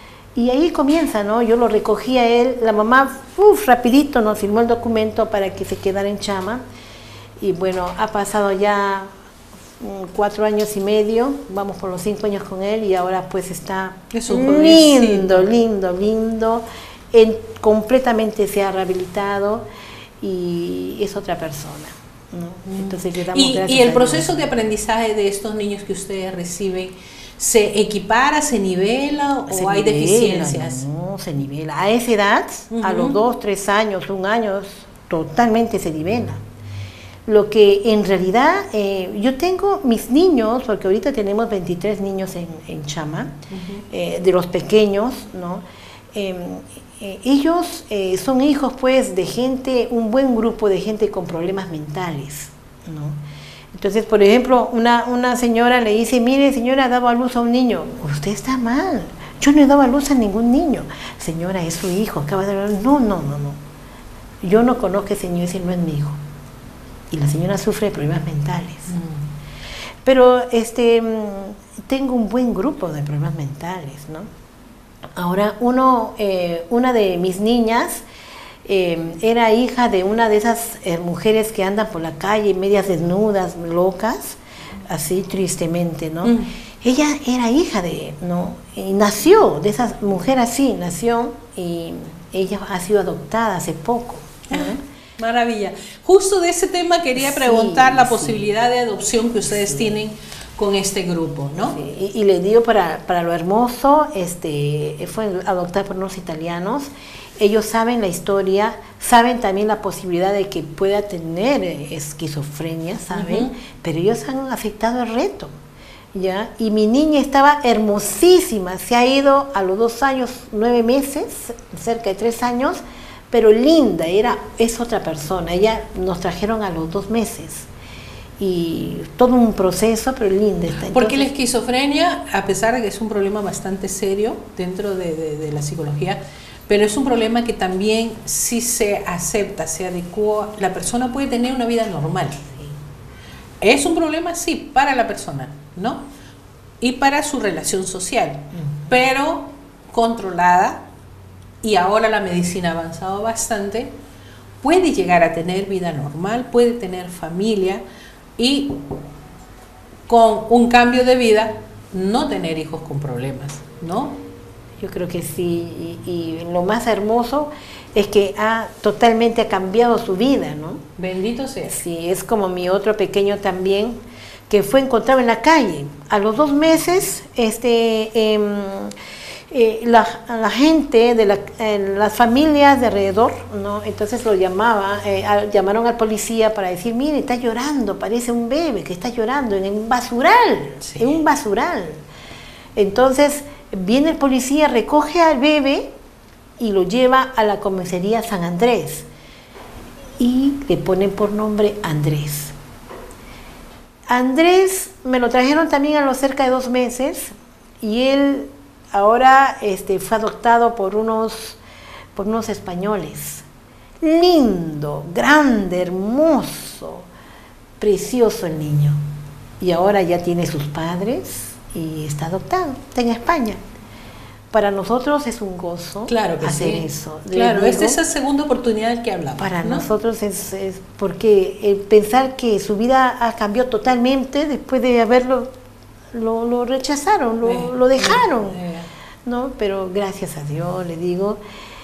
Y ahí comienza, ¿no? Yo lo recogí a él, la mamá, uf, rapidito nos firmó el documento para que se quedara en Chama. Y bueno, ha pasado ya um, cuatro años y medio, vamos por los cinco años con él y ahora pues está es un lindo, lindo, lindo, en, completamente se ha rehabilitado y es otra persona, ¿no? Entonces le damos y, gracias y el a proceso Dios. De aprendizaje de estos niños que ustedes reciben, ¿se equipara, se nivela o se hay nivela, deficiencias? No, se nivela. A esa edad, uh-huh. a los dos, tres años, un año, totalmente se nivela. Lo que en realidad, eh, yo tengo mis niños, porque ahorita tenemos veintitrés niños en, en Chama, uh-huh. eh, de los pequeños, ¿no? Eh, eh, ellos eh, son hijos, pues, de gente, un buen grupo de gente con problemas mentales, ¿no? Entonces, por ejemplo, una, una señora le dice, mire, señora, ha dado a luz a un niño. Usted está mal, yo no he dado a luz a ningún niño. Señora, es su hijo, acaba de dar a luz. No, no, no, no. Yo no conozco a ese niño, ese no es mi hijo. Y la señora sufre de problemas mentales. Mm. Pero este, tengo un buen grupo de problemas mentales, ¿no? Ahora, uno, eh, una de mis niñas... Eh, era hija de una de esas eh, mujeres que andan por la calle medias desnudas, locas, así tristemente, ¿no? Mm. Ella era hija de, ¿no? Y nació, de esa mujer así, nació y ella ha sido adoptada hace poco, ¿no? Ah, maravilla. Justo de ese tema quería preguntar sí, la posibilidad sí. de adopción que ustedes sí. tienen con este grupo, ¿no? Sí. Y, y le digo para, para lo hermoso, este, fue adoptada por unos italianos. Ellos saben la historia, saben también la posibilidad de que pueda tener esquizofrenia, ¿saben? Uh-huh. Pero ellos han aceptado el reto, ¿ya? Y mi niña estaba hermosísima, se ha ido a los dos años, nueve meses, cerca de tres años, pero linda, era, es otra persona. Ella nos trajeron a los dos meses. Y todo un proceso, pero linda está. Entonces, porque la esquizofrenia, a pesar de que es un problema bastante serio dentro de, de, de la psicología, pero es un problema que también si se acepta, se adecua, la persona puede tener una vida normal. Sí. Es un problema, sí, para la persona, ¿no? Y para su relación social, uh-huh. pero controlada, y ahora la medicina ha avanzado bastante, puede llegar a tener vida normal, puede tener familia, y con un cambio de vida no tener hijos con problemas, ¿no? Yo creo que sí, y, y lo más hermoso es que ha totalmente cambiado su vida, ¿no? Bendito sea. Sí, es como mi otro pequeño también, que fue encontrado en la calle. A los dos meses, este, eh, eh, la, la gente, de la, eh, las familias de alrededor, ¿no? Entonces lo llamaba, eh, a, llamaron al policía para decir, mire, está llorando, parece un bebé que está llorando en un basural, sí. en un basural. Entonces viene el policía, recoge al bebé y lo lleva a la comisaría San Andrés y le ponen por nombre Andrés. Andrés me lo trajeron también a los cerca de dos meses y él ahora este, fue adoptado por unos, por unos españoles. Lindo, grande, hermoso, precioso el niño. Y ahora ya tiene sus padres y está adoptado, está en España. Para nosotros es un gozo claro que hacer sí. eso. Claro, es esa segunda oportunidad que hablamos. Para ¿no? nosotros es, es porque el pensar que su vida ha cambiado totalmente después de haberlo, lo, lo rechazaron, lo, eh, lo dejaron, eh, eh. ¿no? Pero gracias a Dios, le digo,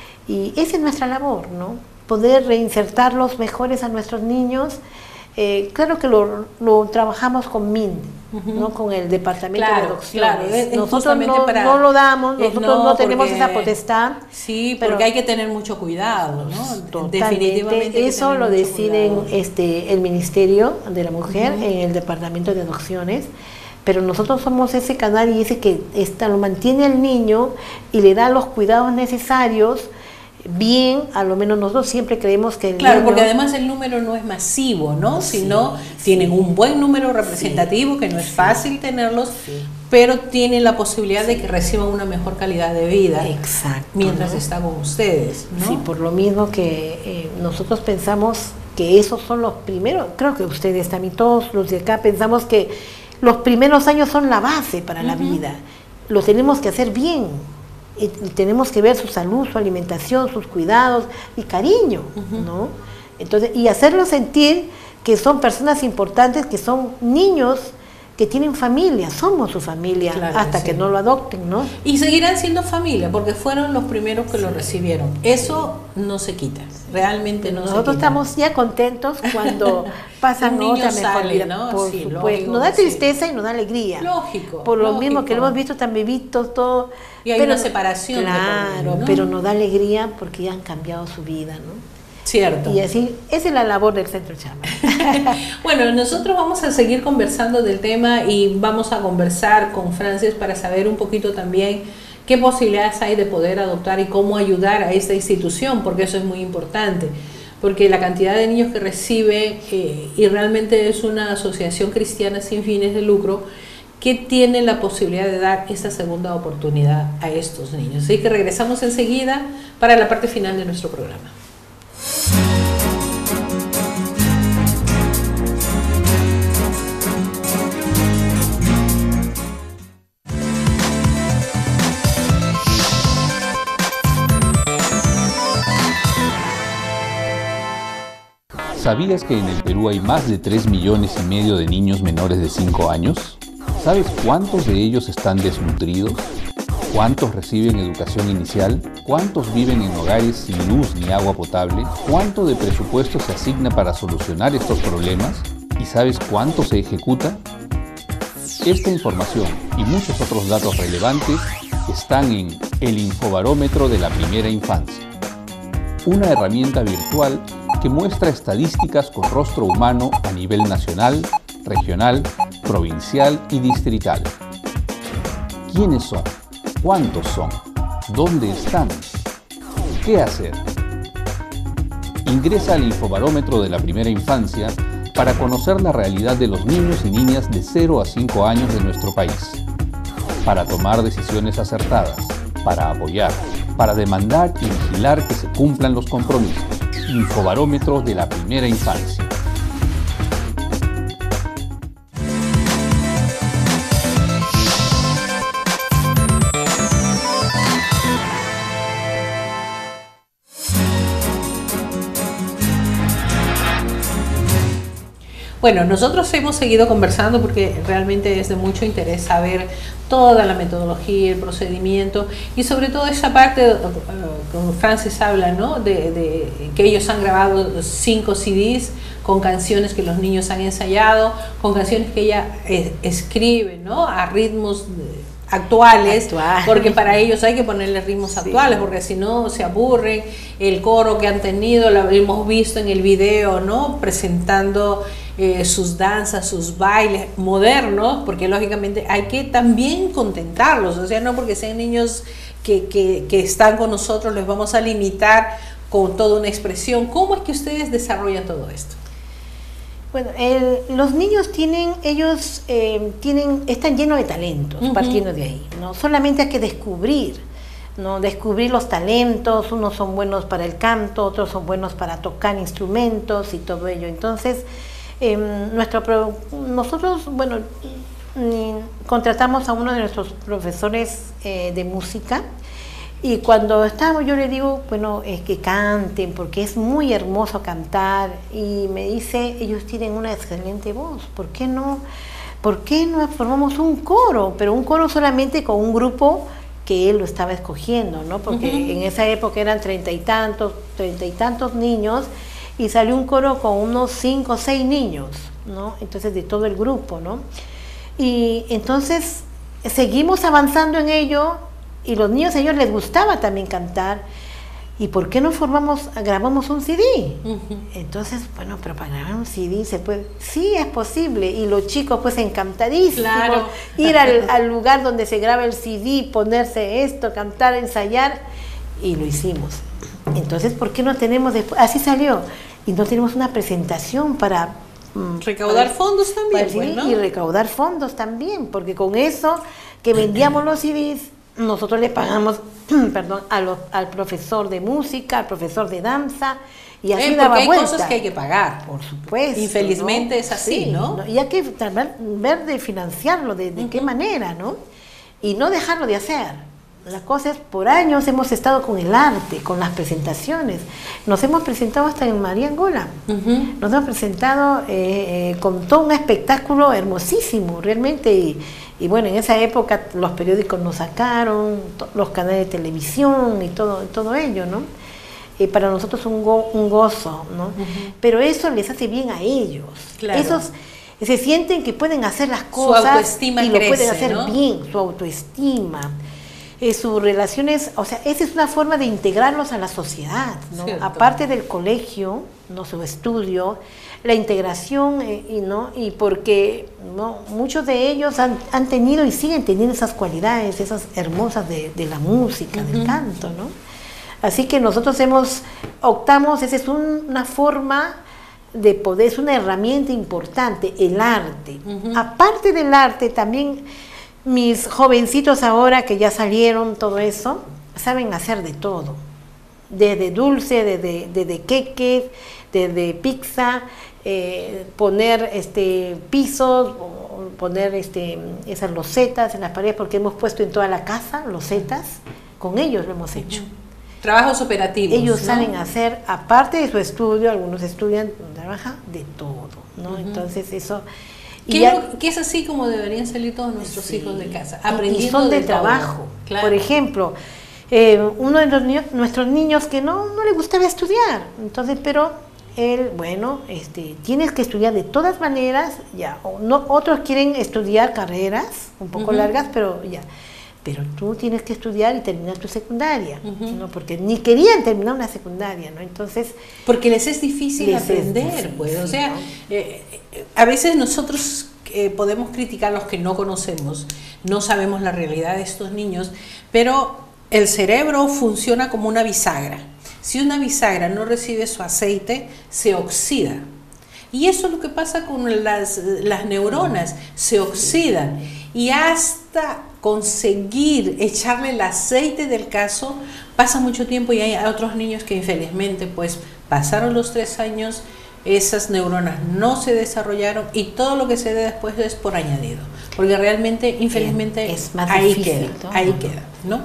y esa es nuestra labor, ¿no? Poder reinsertarlos mejores a nuestros niños. Eh, claro que lo, lo trabajamos con M I N, uh-huh. ¿no? Con el Departamento claro, de Adopciones. Claro, es, nosotros no, para, no lo damos, nosotros no, no tenemos porque, esa potestad. Sí, porque pero, hay que tener mucho cuidado, ¿no? Definitivamente. Eso lo deciden este, el Ministerio de la Mujer uh-huh. en el Departamento de Adopciones. Pero nosotros somos ese canal y ese que está, lo mantiene al niño y le da los cuidados necesarios. Bien, a lo menos nosotros siempre creemos que el claro, niño, porque además el número no es masivo, ¿no? Sí, sino sí. tienen un buen número representativo, sí, que no es sí. fácil tenerlos, sí. pero tienen la posibilidad sí. de que reciban una mejor calidad de vida. Exacto, mientras ¿no? está con ustedes, ¿no? Sí, por lo mismo que eh, nosotros pensamos que esos son los primeros, creo que ustedes también, todos los de acá, pensamos que los primeros años son la base para uh-huh. la vida, lo tenemos que hacer bien. Y tenemos que ver su salud, su alimentación, sus cuidados y cariño, uh-huh. ¿no? Entonces, y hacerlos sentir que son personas importantes, que son niños que tienen familia, somos su familia, claro hasta que, sí. que no lo adopten, ¿no? Y seguirán siendo familia, porque fueron los primeros que sí. lo recibieron. Eso no se quita, realmente no Nosotros se quita. Nosotros estamos ya contentos cuando pasan un otra niño mejor sale, vida, ¿no? por sí, supuesto. lógico, Nos da tristeza sí. y nos da alegría. Lógico. Por lo lógico. mismo que lo hemos visto tan bebitos, todo. Y hay pero, una separación. Claro, de ¿no? pero nos da alegría porque ya han cambiado su vida, ¿no? Cierto. Y así, esa es la labor del Centro Chama. Bueno, nosotros vamos a seguir conversando del tema y vamos a conversar con Frances para saber un poquito también qué posibilidades hay de poder adoptar y cómo ayudar a esta institución, porque eso es muy importante. Porque la cantidad de niños que recibe, eh, y realmente es una asociación cristiana sin fines de lucro, que tiene la posibilidad de dar esta segunda oportunidad a estos niños. Así que regresamos enseguida para la parte final de nuestro programa. ¿Sabías que en el Perú hay más de tres millones y medio de niños menores de cinco años? ¿Sabes cuántos de ellos están desnutridos? ¿Cuántos reciben educación inicial? ¿Cuántos viven en hogares sin luz ni agua potable? ¿Cuánto de presupuesto se asigna para solucionar estos problemas? ¿Y sabes cuánto se ejecuta? Esta información y muchos otros datos relevantes están en el Infobarómetro de la Primera Infancia, una herramienta virtual que muestra estadísticas con rostro humano a nivel nacional, regional, provincial y distrital. ¿Quiénes son? ¿Cuántos son? ¿Dónde están? ¿Qué hacer? Ingresa al Infobarómetro de la Primera Infancia para conocer la realidad de los niños y niñas de cero a cinco años de nuestro país. Para tomar decisiones acertadas, para apoyar, para demandar y vigilar que se cumplan los compromisos. Infobarómetro de la Primera Infancia. Bueno, nosotros hemos seguido conversando porque realmente es de mucho interés saber toda la metodología, el procedimiento y sobre todo esa parte, como Francis habla, ¿no? de, de que ellos han grabado cinco C Ds con canciones que los niños han ensayado, con canciones que ella eh, escribe, ¿no? A ritmos actuales, Actual. porque para ellos hay que ponerle ritmos sí. actuales, porque si no se aburren. El coro que han tenido, lo hemos visto en el video, ¿no? Presentando eh, sus danzas, sus bailes modernos, porque lógicamente hay que también contentarlos, o sea, no porque sean niños que, que, que están con nosotros les vamos a limitar con toda una expresión. ¿Cómo es que ustedes desarrollan todo esto? Bueno, el, los niños tienen, ellos eh, tienen, están llenos de talentos, uh-huh. partiendo de ahí, ¿no? Solamente hay que descubrir, ¿no? Descubrir los talentos, unos son buenos para el canto, otros son buenos para tocar instrumentos y todo ello. Entonces, eh, nuestro, nosotros, bueno, contratamos a uno de nuestros profesores eh, de música. Y cuando estábamos, yo le digo, bueno, es que canten, porque es muy hermoso cantar. Y me dice, ellos tienen una excelente voz, ¿por qué no, por qué no formamos un coro? Pero un coro solamente con un grupo que él lo estaba escogiendo, ¿no? Porque uh-huh. en esa época eran treinta y tantos, treinta y tantos niños, y salió un coro con unos cinco o seis niños, ¿no? Entonces, de todo el grupo, ¿no? Y entonces, seguimos avanzando en ello. Y los niños, a ellos les gustaba también cantar. ¿Y por qué no formamos, grabamos un C D? Uh-huh. Entonces, bueno, pero para grabar un C D se puede. Sí, es posible. Y los chicos, pues, encantadísimos. Claro. Ir al, al lugar donde se graba el C D, ponerse esto, cantar, ensayar. Y lo hicimos. Entonces, ¿por qué no tenemos después? Así salió. Y no tenemos una presentación para... Recaudar para, fondos también. Para, ¿no? Y recaudar fondos también. Porque con eso que vendíamos los C Ds... nosotros le pagamos perdón, a los, al profesor de música, al profesor de danza, y así eh, daba porque hay vuelta. Cosas que hay que pagar. Por supuesto. Infelizmente, ¿no? Es así, sí, ¿no? Y hay que ver de financiarlo, de, de uh-huh. qué manera, ¿no? Y no dejarlo de hacer. La cosa es, por años hemos estado con el arte, con las presentaciones. Nos hemos presentado hasta en María Angola. Uh-huh. Nos hemos presentado eh, eh, con todo un espectáculo hermosísimo, realmente. Y, y bueno, en esa época los periódicos nos sacaron, los canales de televisión y todo, todo ello, ¿no? Eh, para nosotros un, go, un gozo, ¿no? Uh-huh. Pero eso les hace bien a ellos. Claro. Esos se sienten que pueden hacer las cosas su autoestima y crece, lo pueden hacer ¿no? bien, su autoestima. Eh, sus relaciones, o sea, esa es una forma de integrarlos a la sociedad, ¿no? Aparte del colegio, no su estudio, la integración, eh, y no y porque no muchos de ellos han, han tenido y siguen teniendo esas cualidades, esas hermosas de, de la música, uh-huh. del canto, ¿no? Así que nosotros hemos, optamos, esa es un, una forma de poder, es una herramienta importante, el arte. Uh-huh. Aparte del arte, también mis jovencitos ahora que ya salieron, todo eso, saben hacer de todo. Desde dulce, desde, desde queques, desde pizza, eh, poner este, pisos, poner este, esas losetas en las paredes, porque hemos puesto en toda la casa losetas, con ellos lo hemos hecho. Trabajos operativos. Ellos, ¿no?, saben hacer, aparte de su estudio, algunos estudian, trabajan de todo, ¿no? Uh-huh. Entonces eso... Que, ya, que es así como deberían salir todos nuestros sí. hijos de casa, aprendiendo y son de, de trabajo. Claro. Por ejemplo, eh, uno de los ni nuestros niños que no, no le gustaba estudiar, entonces, pero él, bueno, este, tienes que estudiar de todas maneras, ya, o no, otros quieren estudiar carreras un poco uh-huh. largas, pero ya, pero tú tienes que estudiar y terminar tu secundaria, uh-huh. ¿no? Porque ni querían terminar una secundaria, ¿no? Entonces... Porque les es difícil les aprender, es difícil, pues, o sea, ¿no? eh, a veces nosotros eh, podemos criticar a los que no conocemos, no sabemos la realidad de estos niños, pero el cerebro funciona como una bisagra. Si una bisagra no recibe su aceite, se oxida. Y eso es lo que pasa con las, las neuronas, se oxidan. Y hasta conseguir echarle el aceite del caso, pasa mucho tiempo y hay otros niños que infelizmente pues pasaron los tres años, esas neuronas no se desarrollaron y todo lo que se dé después es por añadido. Porque realmente, infelizmente, es más ahí difícil, queda, ¿no? ahí queda, ¿no?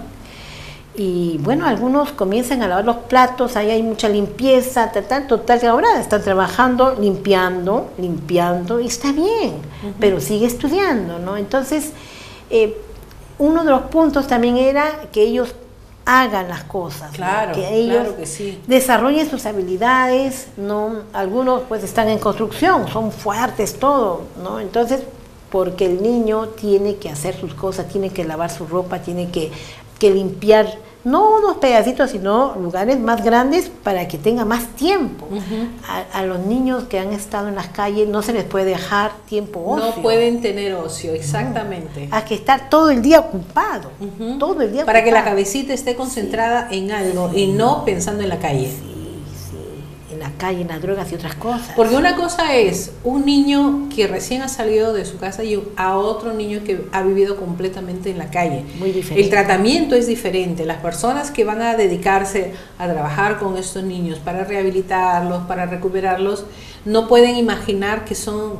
Y bueno, algunos comienzan a lavar los platos, ahí hay mucha limpieza, total, total, que ahora están trabajando, limpiando, limpiando, y está bien, uh-huh. pero sigue estudiando, ¿no? Entonces, eh, uno de los puntos también era que ellos hagan las cosas, claro, ¿no? Que ellos claro que sí. desarrollen sus habilidades, ¿no? Algunos pues están en construcción, son fuertes, todo, ¿no? Entonces, porque el niño tiene que hacer sus cosas, tiene que lavar su ropa, tiene que, que limpiar, no unos pedacitos, sino lugares más grandes para que tenga más tiempo. Uh-huh. a, a los niños que han estado en las calles no se les puede dejar tiempo ocio. No pueden tener ocio, exactamente. No. Hay que estar todo el día ocupado, uh-huh. todo el día para ocupado. que la cabecita esté concentrada sí. en algo sí. y no pensando en la calle. Sí. En la calle, en las drogas y otras cosas. Porque una cosa es un niño que recién ha salido de su casa y a otro niño que ha vivido completamente en la calle. Muy diferente. El tratamiento es diferente. Las personas que van a dedicarse a trabajar con estos niños para rehabilitarlos, para recuperarlos, no pueden imaginar que son,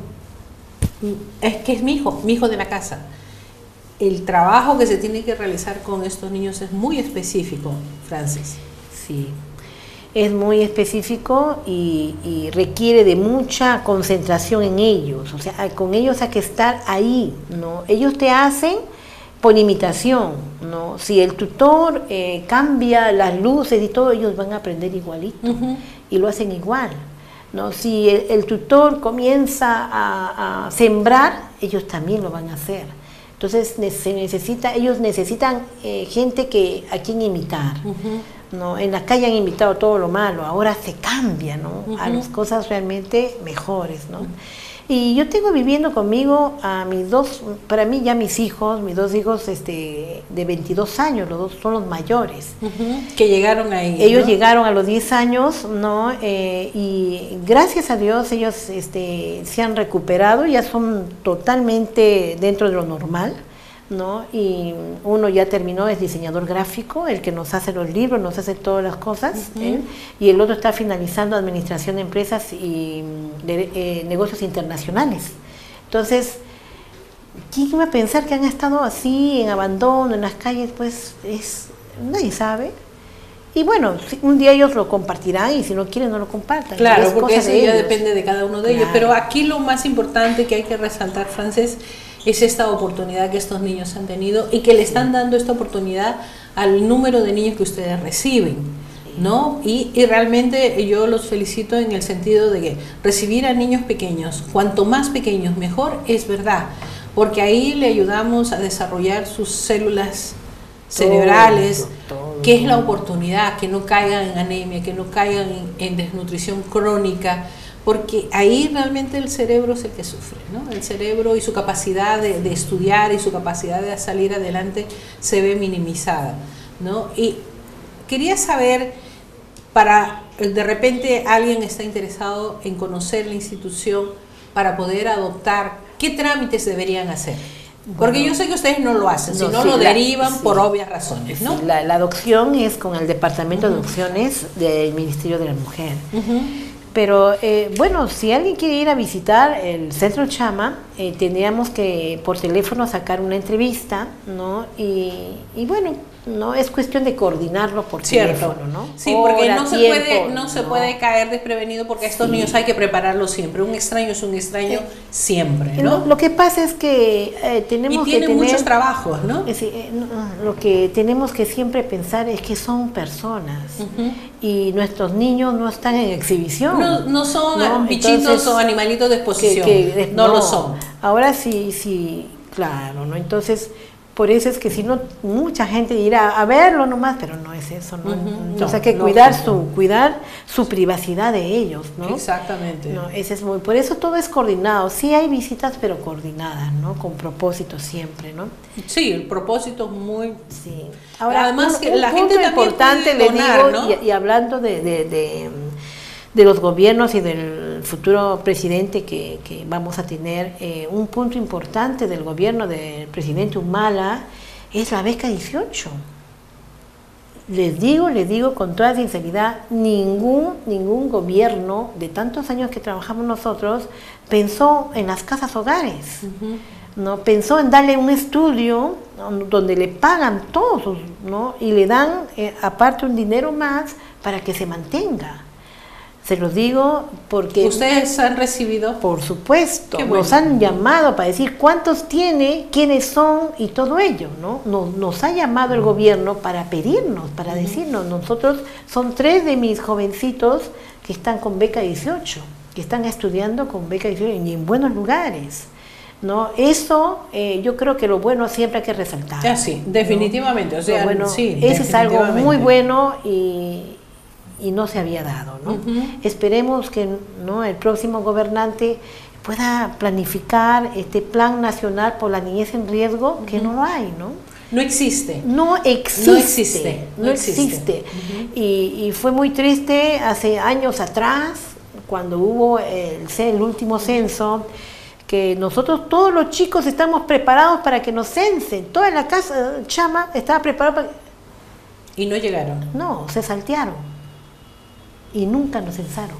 es que es mi hijo, mi hijo de la casa. El trabajo que se tiene que realizar con estos niños es muy específico, Francis. Sí. Es muy específico y, y requiere de mucha concentración en ellos, o sea, con ellos hay que estar ahí, ¿no? Ellos te hacen por imitación, ¿no? Si el tutor eh, cambia las luces y todo, ellos van a aprender igualito, uh-huh. y lo hacen igual, ¿no? Si el, el tutor comienza a, a sembrar, ellos también lo van a hacer. Entonces se necesita, ellos necesitan eh, gente que a quien imitar. Uh-huh. ¿No? En la calle han invitado todo lo malo, ahora se cambia, ¿no? Uh-huh. a las cosas realmente mejores, ¿no? Uh-huh. Y yo tengo viviendo conmigo a mis dos, para mí ya mis hijos, mis dos hijos este, de veintidós años, los dos son los mayores. Uh-huh. Que llegaron ahí. Ellos ¿no? llegaron a los diez años, ¿no? Eh, y gracias a Dios ellos este, se han recuperado, ya son totalmente dentro de lo normal, ¿no? Y uno ya terminó, es diseñador gráfico, el que nos hace los libros, nos hace todas las cosas, uh-huh. ¿eh? Y el otro está finalizando administración de empresas y de, eh, negocios internacionales. Entonces, ¿quién iba a pensar que han estado así, en abandono, en las calles? Pues es, nadie sabe. Y bueno, un día ellos lo compartirán y si no quieren no lo compartan. Claro, porque eso ya depende de cada uno de claro. ellos. Pero aquí lo más importante que hay que resaltar, Frances, es esta oportunidad que estos niños han tenido y que le están dando esta oportunidad al número de niños que ustedes reciben, ¿no? Y, y realmente yo los felicito en el sentido de que recibir a niños pequeños, cuanto más pequeños mejor, es verdad, porque ahí le ayudamos a desarrollar sus células cerebrales, todo, todo, que es la oportunidad, que no caigan en anemia, que no caigan en, en desnutrición crónica, porque ahí realmente el cerebro es el que sufre, ¿no? El cerebro y su capacidad de, de estudiar y su capacidad de salir adelante se ve minimizada, ¿no? Y quería saber, para de repente alguien está interesado en conocer la institución para poder adoptar, ¿qué trámites deberían hacer? Porque bueno, yo sé que ustedes no lo hacen, no, sino sí, lo la, derivan sí, por obvias razones, ¿no? Sí, la, la adopción es con el Departamento uh-huh. de Adopciones del Ministerio de la Mujer. Uh-huh. Pero eh, bueno, si alguien quiere ir a visitar el Centro Chama, eh, tendríamos que por teléfono sacar una entrevista, ¿no? Y, y bueno, no es cuestión de coordinarlo por Cierto. teléfono, ¿no? Sí, porque Hora, no se tiempo, puede no, no se puede caer desprevenido porque a estos sí. niños hay que prepararlos siempre. Un extraño es un extraño sí. siempre, ¿no? Lo, lo que pasa es que eh, tenemos y tienen que tener muchos trabajos, ¿no? Es, eh, no, Lo que tenemos que siempre pensar es que son personas uh-huh. y nuestros niños no están en exhibición. No, no son ¿no? bichitos Entonces, o animalitos de exposición, que, que, no, no lo son. Ahora sí, sí, claro, ¿no? Entonces Por eso es que si no, mucha gente irá a verlo nomás, pero no es eso, ¿no? Uh-huh. Entonces No, hay que no, cuidar no. su cuidar su privacidad de ellos, ¿no? Exactamente. No, ese es muy, por eso todo es coordinado. Sí hay visitas, pero coordinadas, ¿no? Con propósito siempre, ¿no? Sí, el propósito es muy... Sí. Ahora, además un, que un la punto gente también importante, puede le donar, digo, ¿no? y, y hablando de, de, de, de los gobiernos y del futuro presidente que, que vamos a tener, eh, un punto importante del gobierno del presidente Humala es la beca dieciocho. Les digo, les digo con toda sinceridad, ningún, ningún gobierno de tantos años que trabajamos nosotros pensó en las casas hogares. Uh-huh. ¿No? Pensó en darle un estudio, ¿no? Donde le pagan todos, ¿no? Y le dan eh, aparte un dinero más para que se mantenga. Se los digo porque... ¿Ustedes han recibido? Por supuesto, bueno. Nos han llamado para decir cuántos tiene, quiénes son y todo ello, ¿no? Nos, nos ha llamado el gobierno para pedirnos, para uh-huh. decirnos, nosotros, son tres de mis jovencitos que están con beca dieciocho, que están estudiando con beca dieciocho y en buenos lugares, ¿no? Eso eh, yo creo que lo bueno siempre hay que resaltar. Ya sí, definitivamente, ¿no? O sea, bueno, sí, ese es algo muy bueno y... y no se había dado, ¿no? Uh-huh. Esperemos que, ¿no?, el próximo gobernante pueda planificar este plan nacional por la niñez en riesgo, uh-huh. que no lo hay, ¿no? No existe. No existe. No existe. No, no existe. existe. Uh-huh. y, y fue muy triste hace años atrás, cuando hubo el, el último censo, que nosotros, todos los chicos, estamos preparados para que nos censen. Toda la casa, chama, estaba preparada para... Y no llegaron. No, se saltearon. Y nunca nos censaron.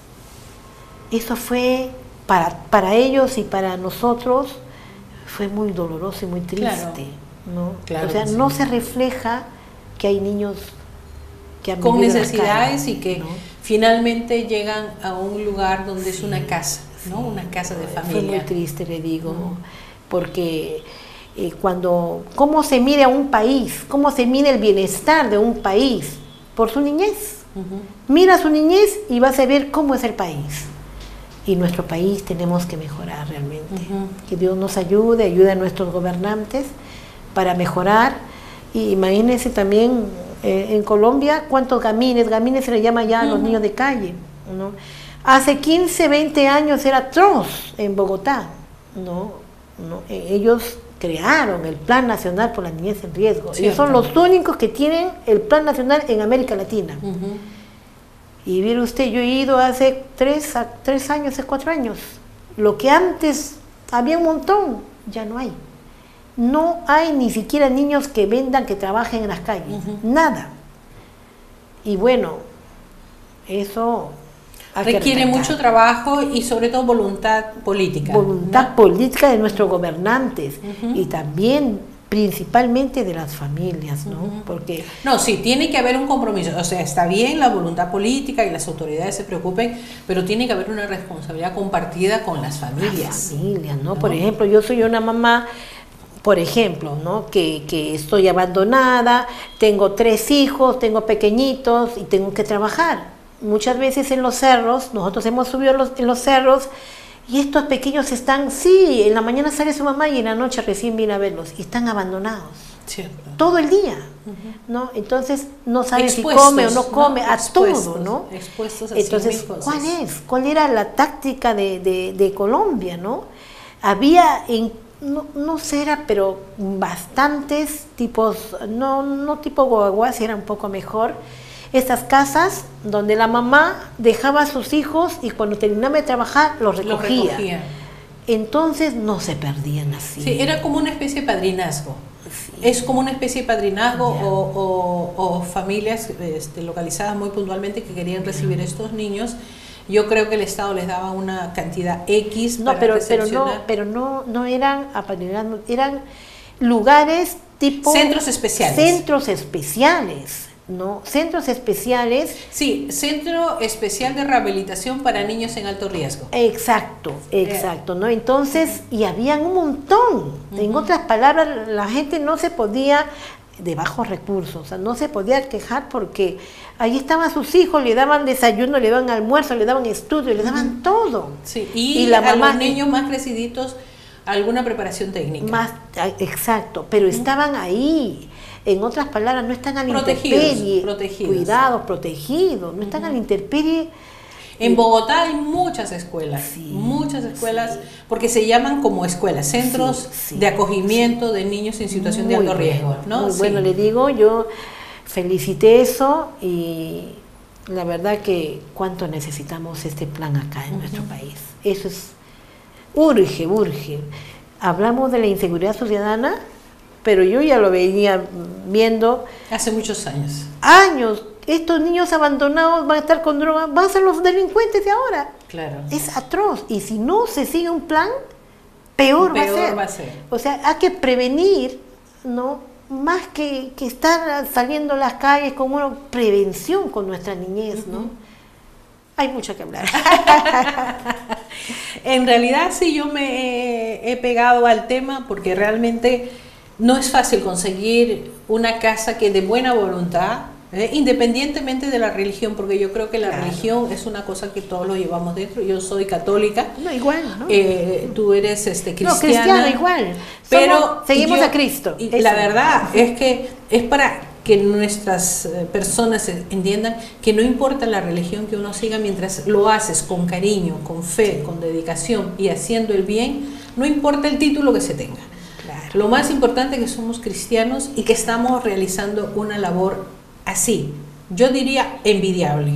Eso fue para, para ellos y para nosotros fue muy doloroso y muy triste, claro. ¿no? Claro, o sea, sí. no se refleja que hay niños que han con vivido necesidades calle, y que ¿no? finalmente llegan a un lugar donde sí, es una casa, ¿no? Sí. Una casa de familia. Fue muy triste, le digo, uh-huh. porque eh, cuando, ¿cómo se mide a un país? ¿Cómo se mide el bienestar de un país? Por su niñez. Uh-huh. Mira su niñez y vas a ver cómo es el país. Y nuestro país tenemos que mejorar realmente. Uh-huh. Que Dios nos ayude, ayude a nuestros gobernantes para mejorar. Y imagínense también eh, en Colombia cuántos gamines, gamines se le llama ya a los uh-huh. niños de calle, ¿no? Hace quince, veinte años era atroz en Bogotá, ¿no? ¿no? Eh, ellos crearon el Plan Nacional por la Niñez en Riesgo. Cierto. Ellos son los únicos que tienen el Plan Nacional en América Latina. Uh-huh. Y mire usted, yo he ido hace tres, a, tres años, hace cuatro años. Lo que antes había un montón, ya no hay. No hay ni siquiera niños que vendan, que trabajen en las calles. Uh-huh. Nada. Y bueno, eso... requiere mucho trabajo y sobre todo voluntad política. Voluntad ¿no? política de nuestros gobernantes uh-huh. y también principalmente de las familias, ¿no? Uh-huh. Porque no, sí, tiene que haber un compromiso. O sea, está bien la voluntad política y las autoridades se preocupen, pero tiene que haber una responsabilidad compartida con las familias. Las familias, ¿no? ¿no? Por ejemplo, yo soy una mamá, por ejemplo, ¿no? Que, que estoy abandonada, tengo tres hijos, tengo pequeñitos y tengo que trabajar. Muchas veces en los cerros, nosotros hemos subido los, en los cerros y estos pequeños están, sí, en la mañana sale su mamá y en la noche recién viene a verlos y están abandonados. Cierto. Todo el día, uh-huh. ¿no? Entonces no saben si come o no come, ¿no? a Expuestos, todo, ¿no? Expuestos a Entonces, ¿cuál es? ¿Cuál era la táctica de, de, de Colombia, no? Había, en, no, no sé, era, pero bastantes tipos, no, no tipo guaguas, era un poco mejor. Estas casas donde la mamá dejaba a sus hijos y cuando terminaba de trabajar los recogía. Los recogía. Entonces no se perdían así. Sí, era como una especie de padrinazgo. Sí. Es como una especie de padrinazgo o, o, o familias este, localizadas muy puntualmente que querían recibir a estos niños. Yo creo que el Estado les daba una cantidad X no, para pero, recepcionar. Pero no, pero no, no eran apadrinados, eran lugares tipo... Centros especiales. Centros especiales. ¿no? Centros especiales. Sí, Centro Especial de Rehabilitación para Niños en Alto Riesgo. Exacto, exacto, ¿no? Entonces, y habían un montón. Uh-huh. En otras palabras, la gente no se podía, de bajos recursos, o sea, no se podía quejar porque ahí estaban sus hijos, le daban desayuno, le daban almuerzo, le daban estudio, le daban uh-huh. todo. Sí, y, y la a mamá, los niños más creciditos, alguna preparación técnica. Más, exacto, pero estaban ahí. En otras palabras, no están a la intemperie, protegidos. Cuidados, protegidos, no están uh-huh. a la intemperie. En Bogotá hay muchas escuelas, sí, muchas escuelas, sí. porque se llaman como escuelas, centros sí, sí, de acogimiento sí. de niños en situación muy de alto bueno, riesgo, ¿no? Muy sí. bueno, le digo, yo felicité eso y la verdad que cuánto necesitamos este plan acá en uh-huh. nuestro país. Eso es, urge, urge. Hablamos de la inseguridad ciudadana, pero yo ya lo venía viendo. Hace muchos años. Años. Estos niños abandonados van a estar con drogas, van a ser los delincuentes de ahora. Claro. Es atroz. Y si no se sigue un plan, peor, peor va, a ser. va a ser. O sea, hay que prevenir, ¿no? Más que, que estar saliendo a las calles con una prevención con nuestra niñez, ¿no? Uh-huh. Hay mucho que hablar. En realidad sí yo me he, he pegado al tema porque realmente no es fácil conseguir una casa que de buena voluntad, eh, independientemente de la religión, porque yo creo que la claro. religión es una cosa que todos lo llevamos dentro. Yo soy católica. No, igual, ¿no? Eh, tú eres este, cristiana. No, cristiana igual. Pero Somos, seguimos yo, a Cristo. Y la verdad es que es para que nuestras personas entiendan que no importa la religión que uno siga, mientras lo haces con cariño, con fe, con dedicación y haciendo el bien, no importa el título que se tenga. Claro. Lo más importante es que somos cristianos y que estamos realizando una labor así, yo diría envidiable,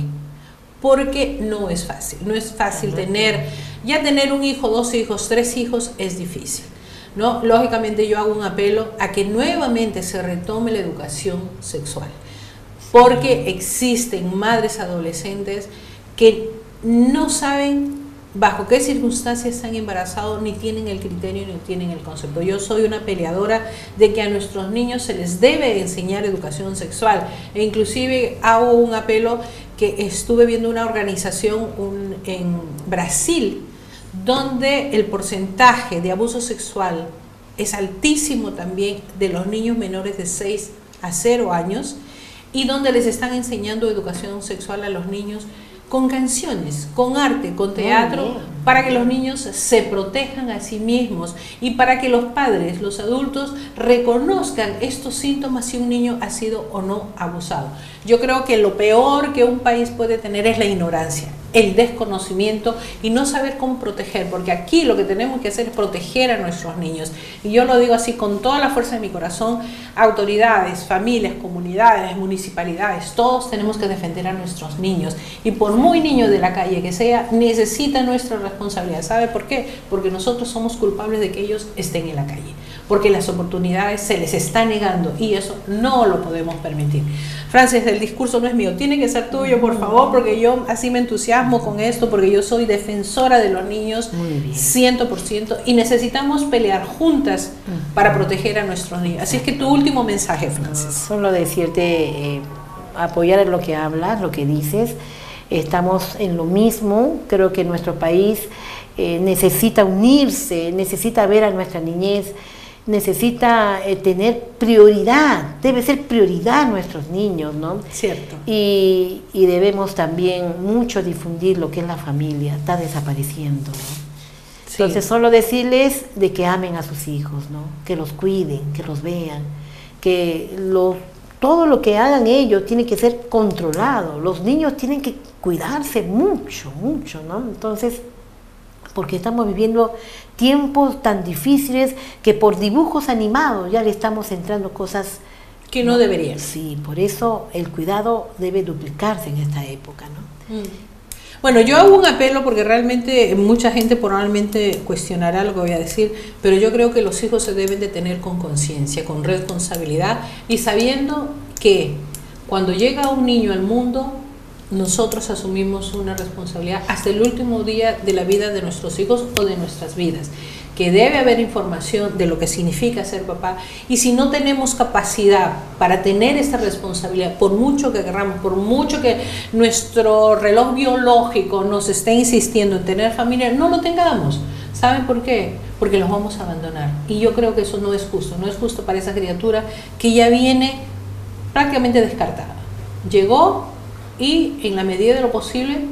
porque no es fácil, no es fácil tener, ya tener un hijo, dos hijos, tres hijos es difícil, ¿no? Lógicamente yo hago un apelo a que nuevamente se retome la educación sexual, porque existen madres adolescentes que no saben bajo qué circunstancias están embarazados, ni tienen el criterio ni tienen el concepto. Yo soy una peleadora de que a nuestros niños se les debe enseñar educación sexual, e inclusive hago un apelo que estuve viendo una organización un, en Brasil donde el porcentaje de abuso sexual es altísimo también de los niños menores de seis a cero años, y donde les están enseñando educación sexual a los niños con canciones, con arte, con teatro, para que los niños se protejan a sí mismos y para que los padres, los adultos, reconozcan estos síntomas si un niño ha sido o no abusado. Yo creo que lo peor que un país puede tener es la ignorancia, el desconocimiento y no saber cómo proteger, porque aquí lo que tenemos que hacer es proteger a nuestros niños. Y yo lo digo así con toda la fuerza de mi corazón: autoridades, familias, comunidades, municipalidades, todos tenemos que defender a nuestros niños, y por muy niño de la calle que sea, necesita nuestra responsabilidad. ¿Sabe por qué? Porque nosotros somos culpables de que ellos estén en la calle, porque las oportunidades se les está negando y eso no lo podemos permitir. Francis, el discurso no es mío, tiene que ser tuyo, por favor, porque yo así me entusiasmo con esto, porque yo soy defensora de los niños cien por ciento y necesitamos pelear juntas para proteger a nuestros niños. Así es que tu último mensaje, Francis. Solo decirte, eh, apoyar en lo que hablas, lo que dices. Estamos en lo mismo. Creo que nuestro país eh, necesita unirse, necesita ver a nuestra niñez, necesita eh, tener prioridad, debe ser prioridad nuestros niños, ¿no? Cierto. Y, y debemos también mucho difundir lo que es la familia, está desapareciendo, ¿no? Sí. Entonces solo decirles de que amen a sus hijos, ¿no? Que los cuiden, que los vean, que lo, todo lo que hagan ellos tiene que ser controlado, los niños tienen que cuidarse mucho, mucho, ¿no? Entonces, porque estamos viviendo tiempos tan difíciles que por dibujos animados ya le estamos entrando cosas que no, no deberían. Sí, por eso el cuidado debe duplicarse en esta época, ¿no? Mm. Bueno, yo hago un apelo porque realmente mucha gente probablemente cuestionará lo que voy a decir, pero yo creo que los hijos se deben de tener con conciencia, con responsabilidad y sabiendo que cuando llega un niño al mundo, nosotros asumimos una responsabilidad hasta el último día de la vida de nuestros hijos o de nuestras vidas, que debe haber información de lo que significa ser papá, y si no tenemos capacidad para tener esta responsabilidad, por mucho que queramos, por mucho que nuestro reloj biológico nos esté insistiendo en tener familia, no lo tengamos. ¿Saben por qué? Porque los vamos a abandonar, y yo creo que eso no es justo, no es justo para esa criatura que ya viene prácticamente descartada. Llegó y en la medida de lo posible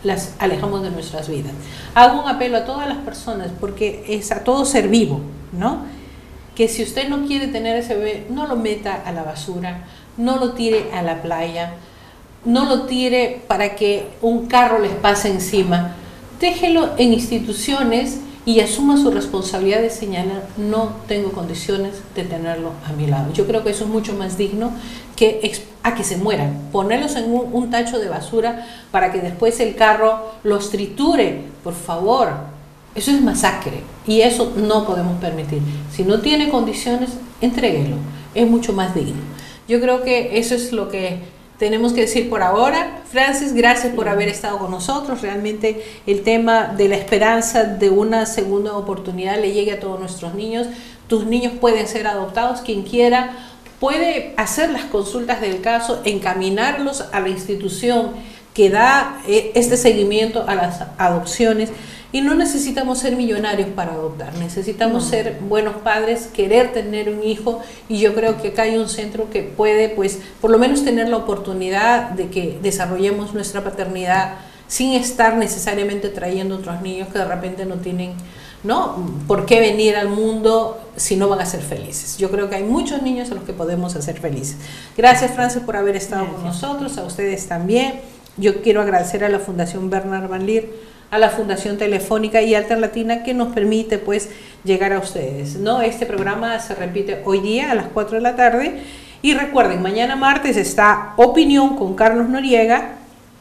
las alejamos de nuestras vidas. Hago un apelo a todas las personas, porque es a todo ser vivo, ¿no? Que si usted no quiere tener ese bebé, no lo meta a la basura, no lo tire a la playa, no lo tire para que un carro les pase encima. Déjelo en instituciones y asuma su responsabilidad de señalar: no tengo condiciones de tenerlo a mi lado. Yo creo que eso es mucho más digno que a que se mueran. Ponerlos en un, un tacho de basura para que después el carro los triture, por favor, eso es masacre y eso no podemos permitir. Si no tiene condiciones, entréguelo, es mucho más digno. Yo creo que eso es lo que tenemos que decir por ahora. Francis, gracias por haber estado con nosotros. Realmente el tema de la esperanza de una segunda oportunidad le llegue a todos nuestros niños. Tus niños pueden ser adoptados, quien quiera puede hacer las consultas del caso, encaminarlos a la institución que da este seguimiento a las adopciones. Y no necesitamos ser millonarios para adoptar, necesitamos no. ser buenos padres, querer tener un hijo, y yo creo que acá hay un centro que puede, pues, por lo menos tener la oportunidad de que desarrollemos nuestra paternidad sin estar necesariamente trayendo otros niños que de repente no tienen, ¿no?, por qué venir al mundo si no van a ser felices. Yo creo que hay muchos niños a los que podemos hacer felices. Gracias, Francis, por haber estado Gracias. con nosotros, a ustedes también. Yo quiero agradecer a la Fundación Bernard Van Leer, a la Fundación Telefónica y Alterlatina, que nos permite, pues, llegar a ustedes, ¿no? Este programa se repite hoy día a las cuatro de la tarde, y recuerden, mañana martes está Opinión con Carlos Noriega,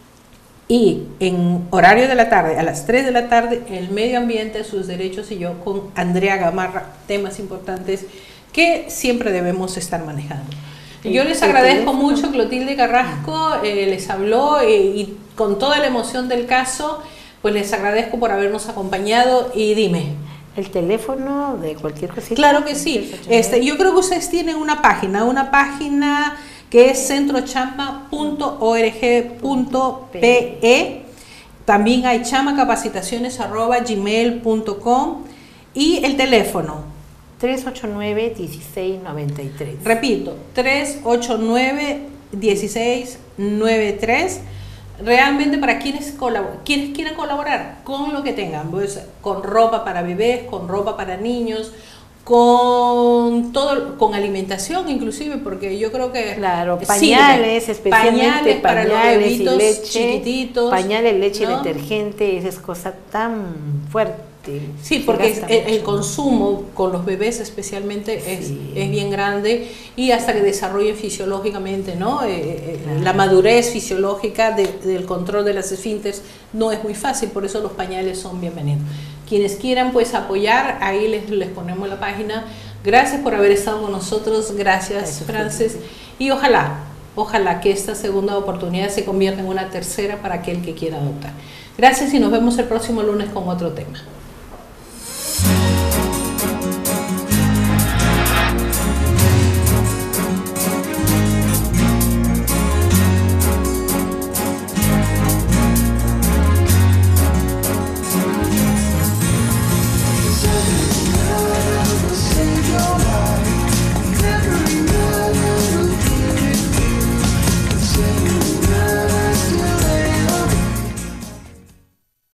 y en horario de la tarde, a las tres de la tarde, el medio ambiente, sus derechos y yo, con Andrea Gamarra, temas importantes que siempre debemos estar manejando. Yo les agradezco mucho, Clotilde Carrasco eh, les habló eh, y con toda la emoción del caso, pues les agradezco por habernos acompañado. Y dime. ¿El teléfono de cualquier cosita? Claro que sí. Este, yo creo que ustedes tienen una página, una página que es centrochama punto org punto pe. También hay chamacapacitaciones arroba gmail punto com y el teléfono tres ocho nueve, dieciséis noventa y tres. Repito, tres ocho nueve, dieciséis noventa y tres. Realmente para quienes, quienes quieran colaborar con lo que tengan, pues, con ropa para bebés, con ropa para niños, con todo, con alimentación inclusive, porque yo creo que claro, pañales, sirve. especialmente pañales, para pañales los bebitos y leche, chiquititos, pañales, leche, ¿no? detergente, esa es cosa tan fuerte. Sí, porque el, el consumo con los bebés especialmente es, sí. es bien grande, y hasta que desarrollen fisiológicamente, ¿no? Eh, claro. La madurez fisiológica de, del control de las esfínteres no es muy fácil, por eso los pañales son bienvenidos. Quienes quieran, pues, apoyar, ahí les, les ponemos la página. Gracias por haber estado con nosotros, gracias, Francis, y ojalá, ojalá que esta segunda oportunidad se convierta en una tercera para aquel que quiera adoptar. Gracias y nos vemos el próximo lunes con otro tema.